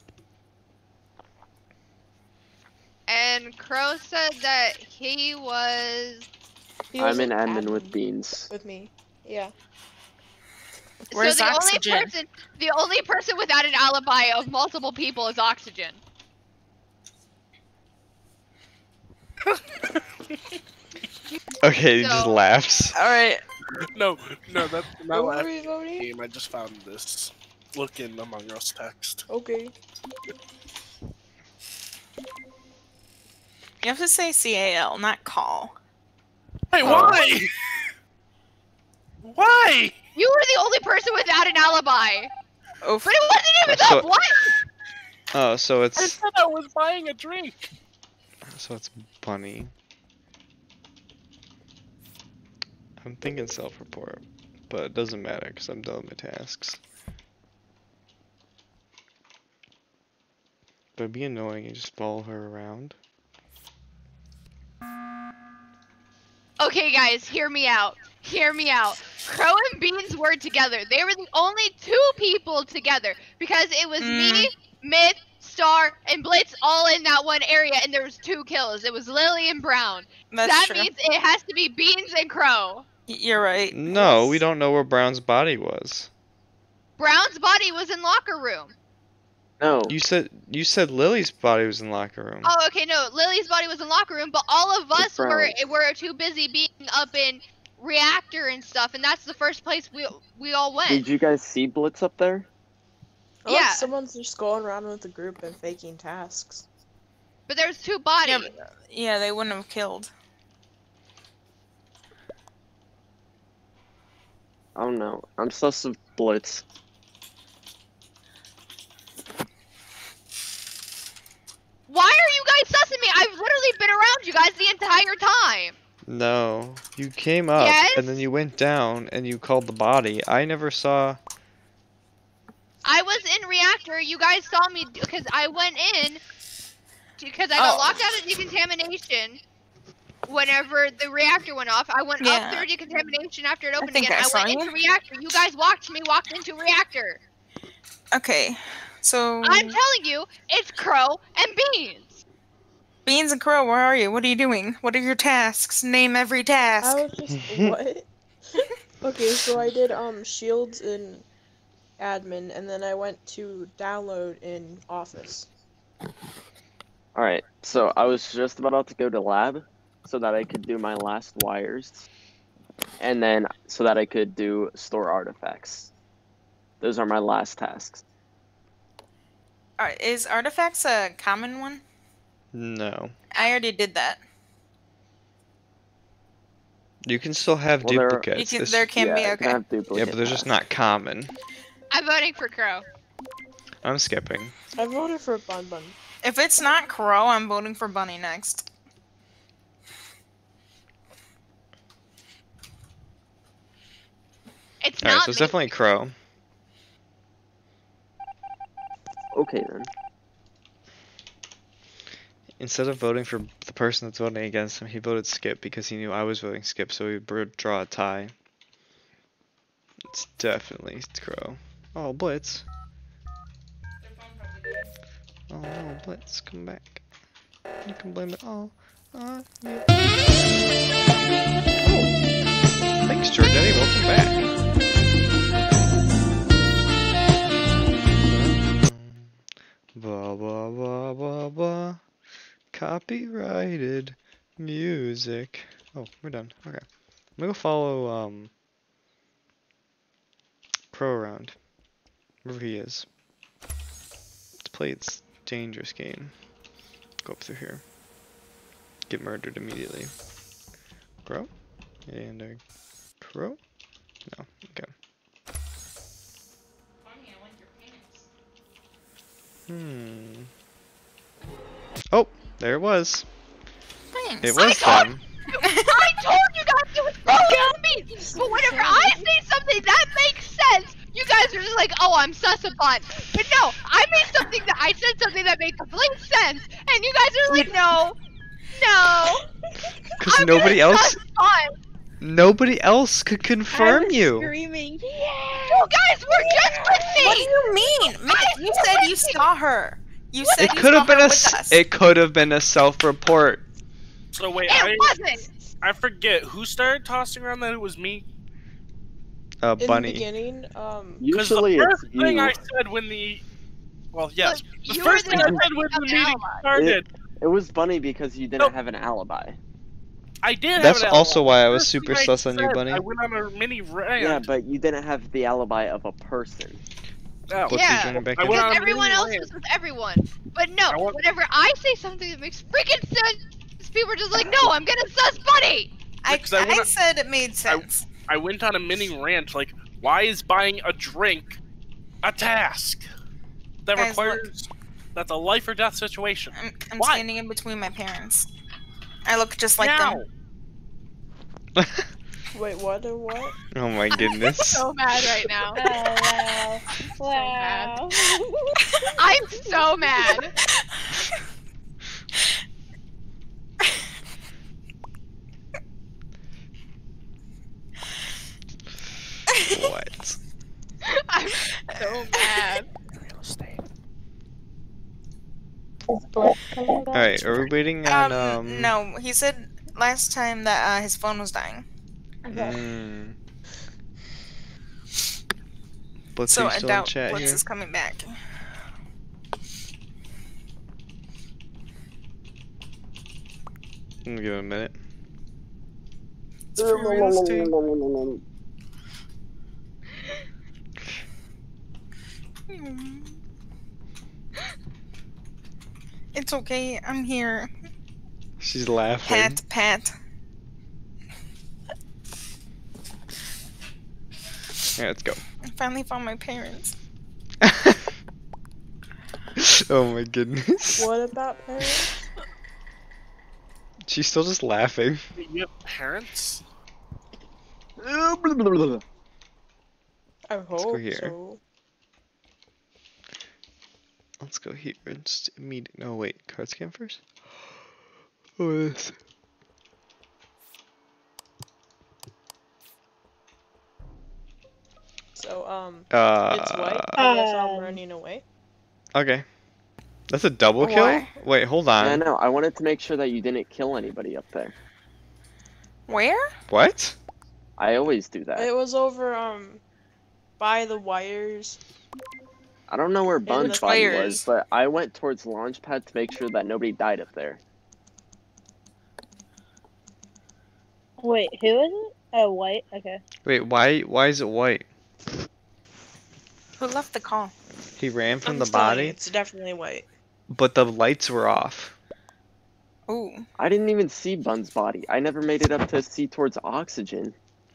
And Crow said that he was... I'm in admin with Beans. With me. Yeah. Where's so Oxygen? The only person without an alibi of multiple people is Oxygen. Okay, he just laughs. Alright. No, that's not What laughing were we voting? game. I just found this. Look in Among Us text. Okay. You have to say CAL, not call. Hey, why? Why? You were the only person without an alibi. Oh, but it wasn't even So- up. What? Oh, so I it's said I was buying a drink. Bunny. I'm thinking self-report, but it doesn't matter because I'm done with my tasks. But it'd be annoying and just follow her around. Okay, guys, hear me out. Hear me out. Crow and Beans were together. They were the only two people together because it was me, Myth, Star, and Blitz all in that one area, and there was 2 kills. It was Lily and Brown. That's true. Means it has to be Beans and Crow. You're right. No, we don't know where Brown's body was. Brown's body was in locker room. No. You said Lily's body was in locker room. Oh, okay, no. Lily's body was in locker room, but all of us were too busy being up in reactor and stuff, and that's the first place we all went. Did you guys see Blitz up there? Yeah. Someone's just going around with the group and faking tasks. But there's 2 bodies. Yeah, they wouldn't have killed. I don't know. I'm sus of Blitz. Why are you guys sussing me? I've literally been around you guys the entire time. No, you came up and then you went down and you called the body. I never saw. I was in reactor. You guys saw me because I went in because I got locked out of decontamination. Whenever the reactor went off, I went up through decontamination after it opened again. I went into reactor. You guys watched me walk into reactor. Okay, so I'm telling you, it's Crow and Beans. Beans and Crow, where are you? What are you doing? What are your tasks? Name every task. I was just what? Okay, so I did shields in admin, and then I went to download in office. Alright, so I was just about to go to lab so that I could do my last wires. And then so that I could do store artifacts. Those are my last tasks. Alright, is artifacts a common one? No. I already did that. You can still have duplicates. There can be, okay. Yeah, but they're just not common. I'm voting for Crow. I'm skipping. I voted for Bun Bun. If it's not Crow, I'm voting for Bunny next. It's Alright, not so it's me. definitely Crow. Okay then. Instead of voting for the person that's voting against him, he voted skip because he knew I was voting skip, so he would draw a tie. It's definitely Crow. Oh, Blitz. Oh no, Blitz, come back. You can blame it all on me. Oh, thanks, Jordan. Welcome back. Ba ba ba ba ba. Copyrighted music. Oh, we're done. Okay. I'm gonna go follow Crow around. Wherever he is. Let's play dangerous game. Go up through here. Get murdered immediately. Crow? And a crow? No, okay. Oh, there it was. Thanks. It was them. I told you guys it was probably on me! But whenever I say something that makes sense, you guys are just like, oh, I'm sus upon. But no, I made something that I said something that made complete sense, and you guys are like, no. Because nobody else could confirm you. Screaming. You guys were just with me! What do you mean? You said you saw her. You said It you could saw have been her a. with us. It could have been a self-report. So wait, It wasn't! I forget who started tossing around that it was me. In Bunny. the beginning, Because the Usually first it's thing you. I said when the, well, yes, Look, the you first were thing I the said when the one meeting alibi. started, It was Bunny because you didn't have an alibi. I did. That's have an also alibi. why I was First super thing I sus on you, said, Bunny. I went on a mini rant. Yeah, but you didn't have the alibi of a person. Oh. What's he doing back I in? went on Because a everyone mini else rant. was with everyone. But no, whenever I say something that makes freaking sense, people are just like, no, I'm gonna sus Bunny! I said it made sense. I went on a mini rant, like, why is buying a drink a task that Guys, requires that's a life or death situation? I'm Why? standing in between my parents. I look just like them. wait, what or what? Oh my goodness. So mad right now. Oh, wow. I'm so mad. What? I'm so mad. Alright, are we waiting on No, he said last time that his phone was dying. Let's So see I still in doubt chat Blitz here. is coming back. I'm gonna give it a minute. It's for reals, too. It's okay, I'm here. She's laughing. Pat. Alright, let's go. I finally found my parents. Oh my goodness. What about parents? She's still just laughing. You have parents? I hope here. so. Let's go here and just immediately. No, wait. Card scan first? Oh, yes. So, it's white. I guess I'm running away. Okay. That's a double kill? Why? Wait, hold on. Yeah, no, I wanted to make sure that you didn't kill anybody up there. Where? What? I always do that. It was over, by the wires. I don't know where the Bun's body fires. was, but I went towards the launch pad to make sure that nobody died up there. Wait, who is it? Oh, white. Okay. Wait, why is it white? Who left the call? He ran from I'm the just telling you, body, it's definitely white. but the lights were off. Ooh. I didn't even see Bun's body. I never made it up to see towards oxygen.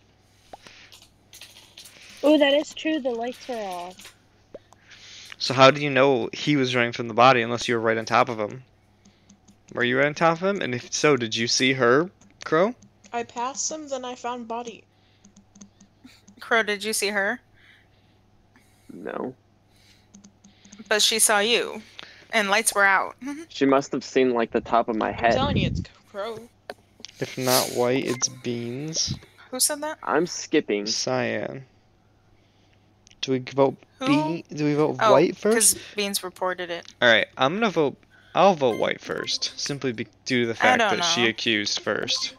Oh, that is true. The lights are off. So how do you know he was running from the body unless you were right on top of him? Were you right on top of him? And if so, did you see her, Crow? I passed them, then I found body. Crow, did you see her? No. But she saw you. And lights were out. She must have seen like the top of my I'm head. telling you, it's Crow. If not white, it's beans. Who said that? I'm skipping. Cyan. Do we vote Who? Do we vote Oh, white first? because Beans reported it. Alright, I'm gonna vote. I'll vote white first, simply due to the fact don't that she know. accused first.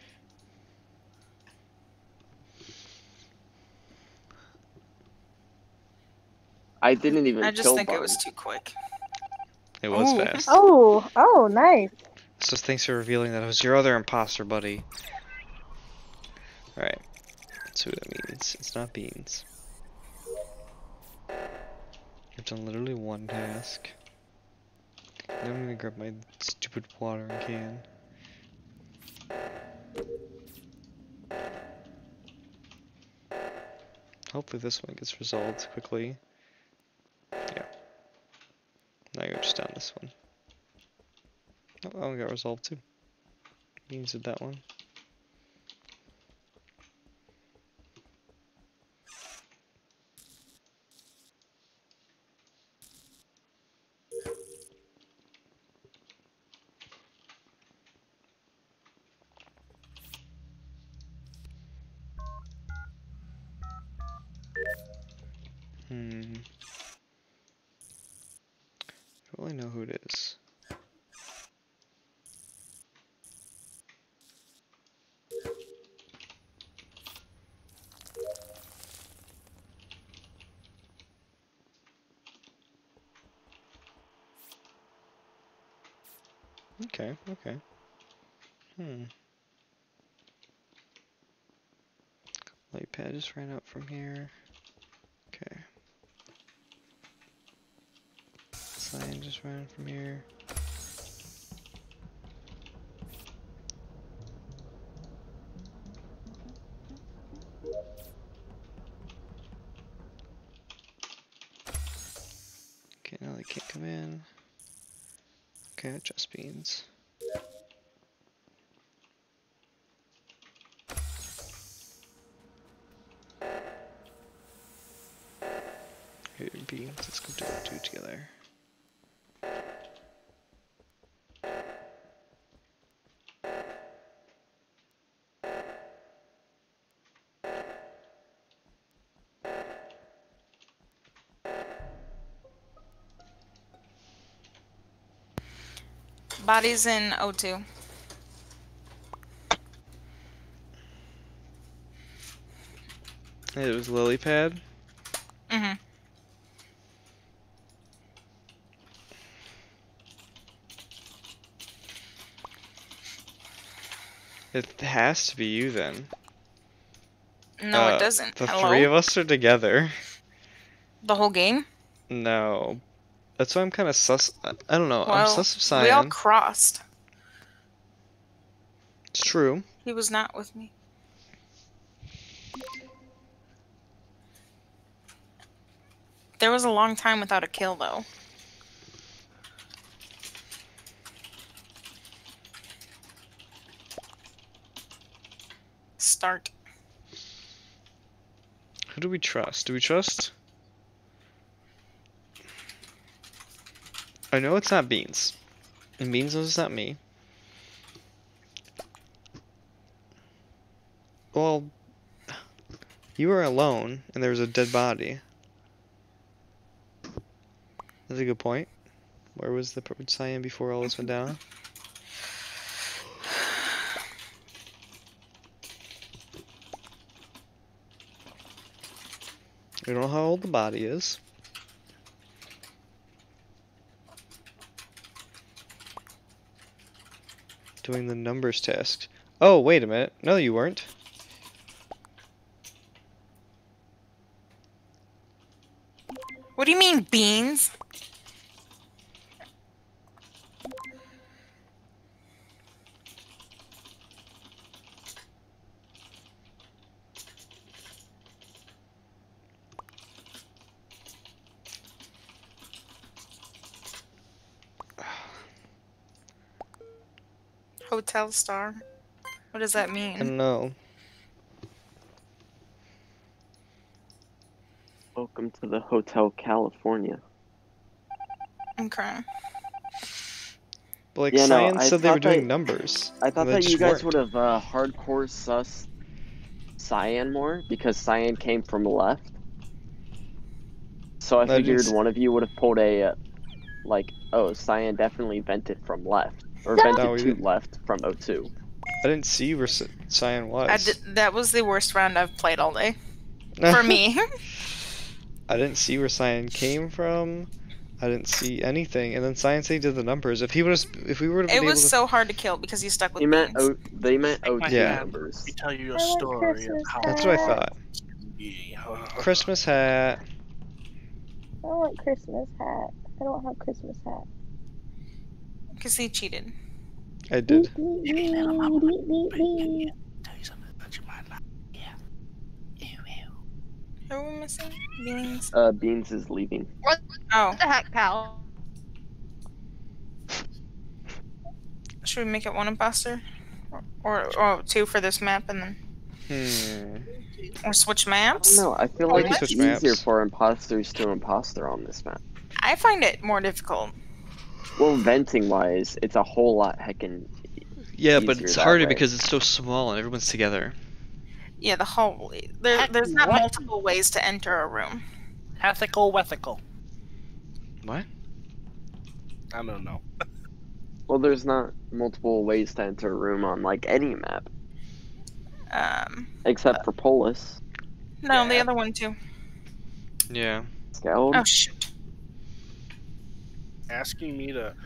I didn't even I just kill think Bun. it was too quick. It was Ooh. fast. Oh, nice. So thanks for revealing that it was your other imposter, buddy. Alright, that's who that means. It's not Beans. You've done literally one task. Now I'm gonna grab my stupid watering can. Hopefully this one gets resolved quickly. Yeah. Now you're just down this one. Oh, that one got resolved too. Beans did that one. I don't really know who it is. Okay, okay. Light pad just ran out from here. Okay. Cyan just ran from here. Okay, now they can't come in. Okay, just beans. Here, beans, let's go do the two together. Body's in O2. It was lily pad. Mhm. It has to be you then. No, it doesn't. The Hello? three of us are together. The whole game? No. That's why I'm kind of sus. I don't know. Well, I'm sus of Cyan. we all crossed. It's true. He was not with me. There was a long time without a kill, though. Start. Who do we trust? Do we trust? I know it's not Beans. And Beans knows it's not me. Well, you were alone, and there was a dead body. That's a good point. Where was the Cyan before all this went down? We don't know how old the body is. Doing the numbers test. Oh, wait a minute. No, you weren't. What do you mean, Beans? Hotel star? What does that mean? I don't know. Welcome to the Hotel California. Okay. But like Yeah, Cyan no, I said they were thought doing that- numbers. I thought and they that you just guys weren't. would have hardcore sus Cyan more because Cyan came from left. So I figured just- one of you would have pulled a like, oh, Cyan definitely vented from left or No, vented we to didn't. left from O2. I didn't see where Cyan was. That was the worst round I've played all day. For me. I didn't see where Cyan came from. I didn't see anything, and then Cyan said he did the numbers. If we would have been It able was to... so hard to kill because you stuck with They meant Beans. they meant O2 Yeah. numbers. Let me tell you a I want story of Christmas how That's what I thought. Yeah. Christmas hat. I want Christmas hat. I don't have Christmas hat. Because he cheated. I did. Tell you something about your mind. Who are we missing? Beans? Beans is leaving. What Oh. the heck, Cal? Should we make it one imposter? Or two for this map and then... Or switch maps? No, I feel like it's easier for imposters to imposter on this map. I find it more difficult. Well, venting wise, it's a whole lot heckin'. Yeah, but it's harder because it's so small and everyone's together. Yeah, the whole... There's not multiple ways to enter a room. Ethical, wethical. What? I don't know. Well, there's not multiple ways to enter a room on, like, any map. Except for Polis. No, the other one too. Yeah. Scout? Oh, shoot. Asking me to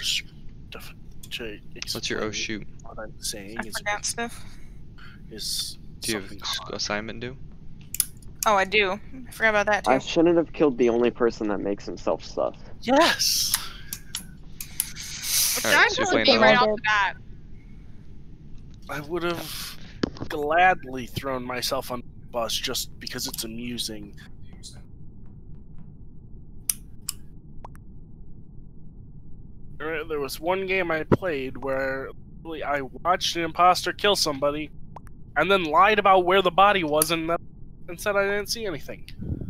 What's your oh shoot? What I'm saying I forgot stuff. Do you have an assignment due? Oh, I do. I forgot about that too. I shouldn't have killed the only person that makes himself stuff. Yes! Alright, so you're playing Me right alone? off the bat. I would have gladly thrown myself on the bus just because it's amusing. There was one game I played where I watched an imposter kill somebody and then lied about where the body was and said I didn't see anything.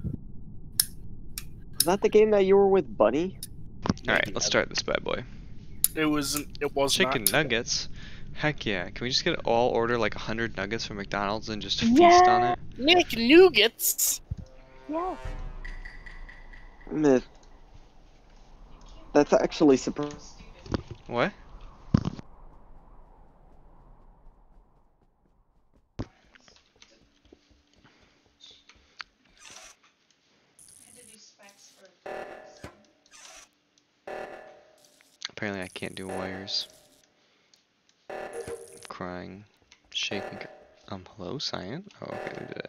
Was that the game that you were with Bunny? Alright, let's start this bad boy. It was chicken not nuggets. Heck yeah! Can we just get all order like 100 nuggets from McDonald's and just feast on it? Nick Nuggets. Yeah. Myth. That's actually surprising. What? Apparently I can't do wires. I'm crying, shaking. Hello, Cyan? Oh, okay, we did it.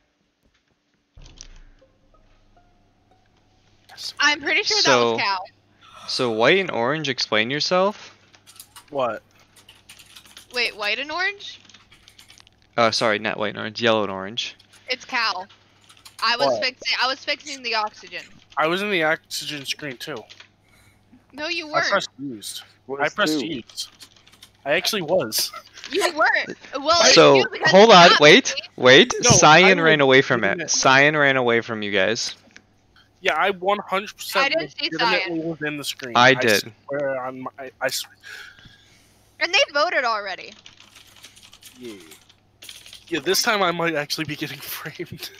I'm pretty sure that was Cal. So white and orange, explain yourself? What? Wait, white and orange? Sorry, not white and orange, yellow and orange. It's Cal. I was fixing the oxygen. I was in the oxygen screen too. No, you I weren't. pressed used. I pressed used. I actually was. You weren't. Well, So, you, because hold on, not wait. No, Cyan I ran away from didn't. it. Cyan ran away from you guys. Yeah, I 100% I didn't see legitimately was in the screen. I did. Swear on my, I swear. And they voted already. Yeah. Yeah, this time I might actually be getting framed.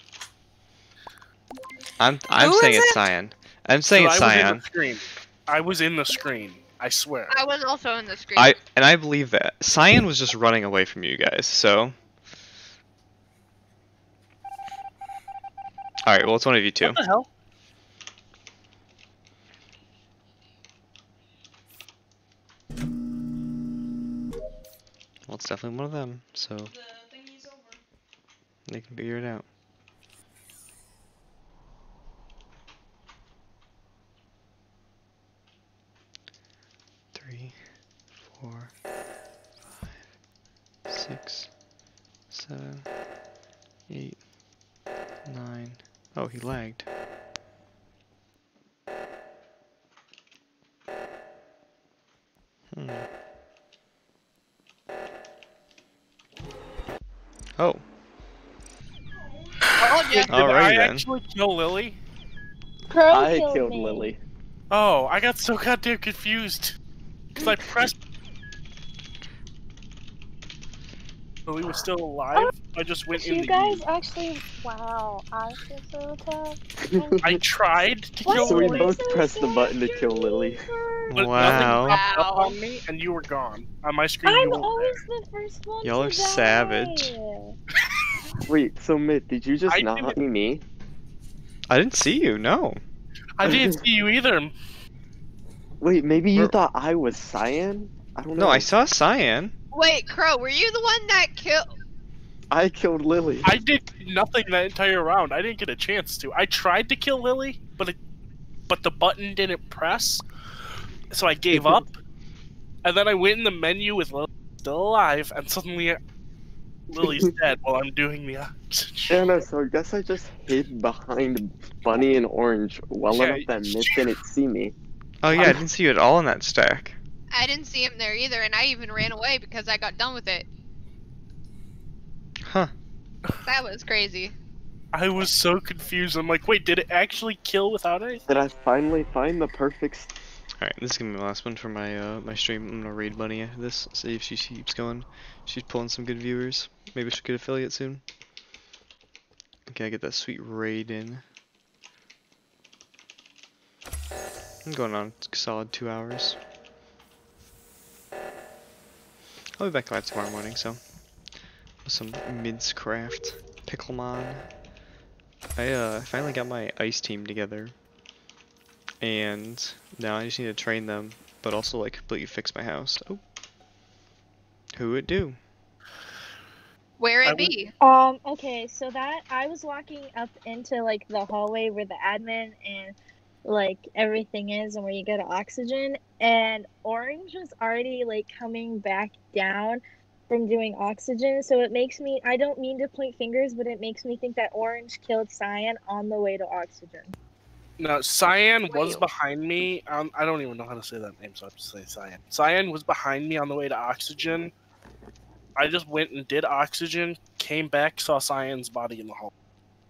I'm saying it's Cyan. I'm saying it's Cyan. I was in the screen. I swear. I was also in the screen. I believe that. Cyan was just running away from you guys, so. Alright, well it's one of you two. What the hell? Well, it's definitely one of them, so they can figure it out. Three, 4, 5, 6, 7, 8, 9. Oh, he lagged. Oh. Did Alrighty I then. actually kill Lily? I killed Lily. Oh, I got so goddamn confused. Because I pressed... Lily was still alive? I just went in You the... guys actually, wow, I feel so attacked. I tried to kill So we Lily. both pressed the button to kill Lily. But Wow. nothing popped up on me, and you were gone. On my screen, I'm you weren't always there. the first one Y'all to are savage. die. Wait, so Mitt, did you just I not didn't- see me? I didn't see you, no. I didn't see you either. Wait, maybe you Where- thought I was Cyan? I don't know. No, I saw Cyan. Wait, Crow, were you the one that killed? I killed Lily. I did nothing that entire round. I didn't get a chance to. I tried to kill Lily, but the button didn't press, so I gave up. And then I went in the menu with Lily still alive, and suddenly Lily's dead while I'm doing the oxygen. Yeah, no, so I guess I just hid behind Bunny and Orange well enough that Myth didn't see me. Oh yeah, I didn't see you at all in that stack. I didn't see him there either, and I even ran away because I got done with it. Huh. That was crazy. I was so confused. I'm like, wait, did it actually kill without anything? Did I finally find the perfect... Alright, this is gonna be my last one for my my stream. I'm gonna raid Bunny after this, see if she keeps going. She's pulling some good viewers. Maybe she'll get affiliate soon. Okay, I get that sweet raid in. I'm going on a solid 2 hours. I'll be back live tomorrow morning, so with some Midscraft Picklemon. I finally got my ice team together, and now I just need to train them, but also like completely fix my house. Oh, who it do? Where it be? Okay, so that I was walking up into like the hallway where the admin and like everything is and where you go to oxygen, and Orange was already like coming back down from doing oxygen, so it makes me, I don't mean to point fingers, but it makes me think that Orange killed Cyan on the way to oxygen. No, Cyan was behind me. I don't even know how to say that name, so I'll just say Cyan. Cyan was behind me on the way to oxygen. I just went and did oxygen, came back, saw Cyan's body in the hall.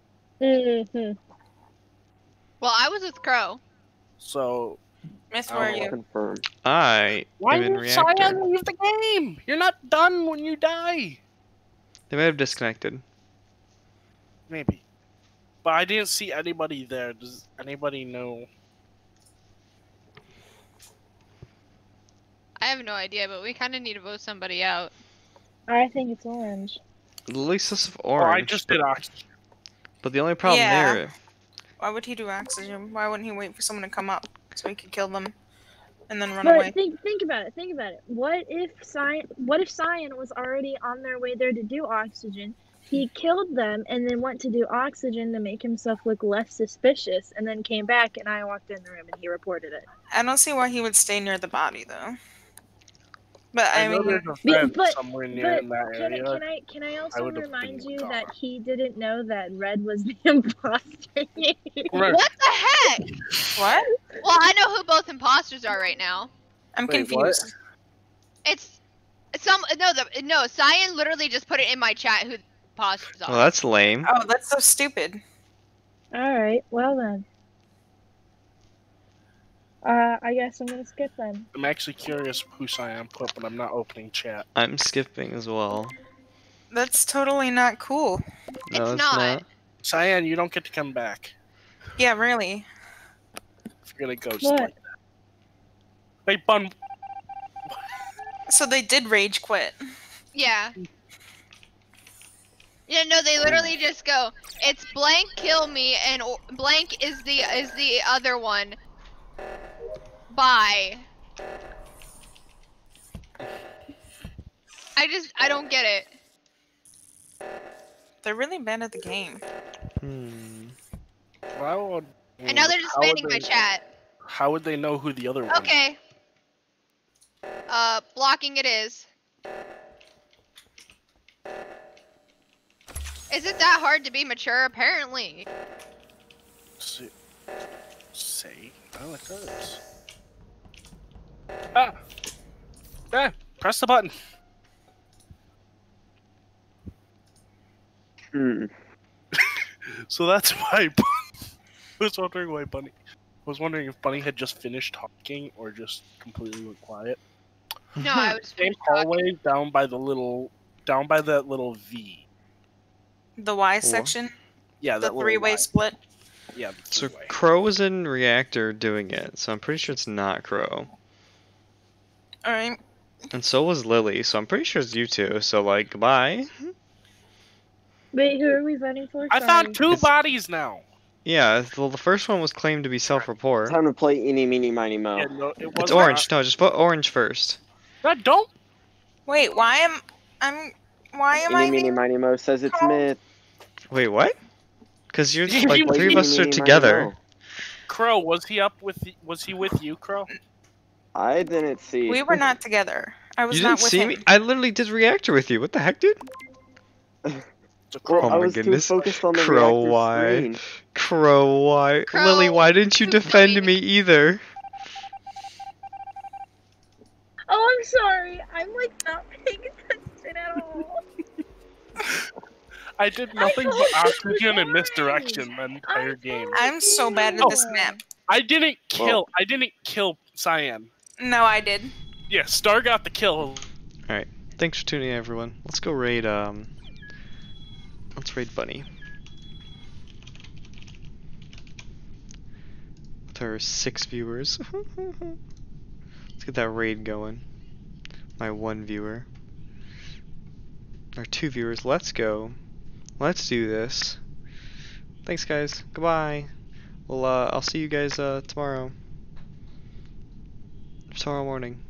Well, I was with Crow. So, Myth, where are you? Confirm. I Why am in did reactor. Cyan leave the game? You're not done when you die. They might have disconnected. Maybe. But I didn't see anybody there. Does anybody know? I have no idea, but we kind of need to vote somebody out. I think it's Orange. At least this is Oh, Orange. I just did oxygen. But the only problem there. Why would he do oxygen? Why wouldn't he wait for someone to come up so he could kill them and then run But away? think about it. Think about it. What if Cyan was already on their way there to do oxygen? He killed them and then went to do oxygen to make himself look less suspicious, and then came back and I walked in the room and he reported it. I don't see why he would stay near the body though. But I know mean, there's a vent somewhere near in that area. Can I also would've remind been you gone. that he didn't know that Red was the imposter? What the heck? What? Well, I know who both imposters are right now. I'm Wait, confused. It's no. Cyan literally just put it in my chat who the imposters are. Well, that's lame. Oh, that's so stupid. Alright, well then. I guess I'm gonna skip then. I'm actually curious who Cyan put, but I'm not opening chat. I'm skipping as well. That's totally not cool. No, It's it's not. not. Cyan, you don't get to come back Yeah, really. if you're gonna ghost What? like that. Hey, Bun. So they did rage quit. Yeah. Yeah, no, they literally just go, it's blank kill me and blank is the other one. Bye. I don't get it. They're really bad at the game. Well, And now they're just banning my chat. How would they know who the other one is? Okay. Blocking it is. Is it that hard to be mature? Apparently. Say, oh, it does. Ah! Press the button. So that's why I was wondering why Bunny. I was wondering if Bunny had just finished talking or just completely went quiet. No, I was Same hallway down by that little V. The Y section? Yeah, The that three-way split? Yeah. So Crow was in reactor doing it, so I'm pretty sure it's not Crow. Alright. And so was Lily, so I'm pretty sure it's you two. So like, goodbye. Wait, who are we voting for? I Sorry. found two bodies now. Yeah, well, the first one was claimed to be self-report. Time to play Eeny, Meeny, Miny, Mo. Yeah, no, it It's wasn't. orange. No, just vote orange first. No, don't. Wait, why am I Eeny, Meeny, Miny, Mo says it's Myth. Wait, what? Because you're You like play three of us Eeny, are Meeny, Miny, together. Mo. Crow, was he with you, Crow? I didn't see. We were not together. I was You not didn't with see him. me? I literally did reactor with you. What the heck, dude? Well, Oh I my was too goodness. focused on the Crow, reactor why? screen. Crow, why? Crow, Lily, why didn't you defend me either? Oh, I'm sorry. I'm like not paying attention at all. I did nothing but oxygen and misdirection the entire game. I'm so bad at this map. I didn't kill Cyan. No, I did. Yeah, Star got the kill. Alright, thanks for tuning in, everyone. Let's go raid, let's raid Bunny. With her 6 viewers. Let's get that raid going. My 1 viewer. Our 2 viewers, let's go. Let's do this. Thanks, guys. Goodbye. Well, I'll see you guys tomorrow. Tomorrow morning.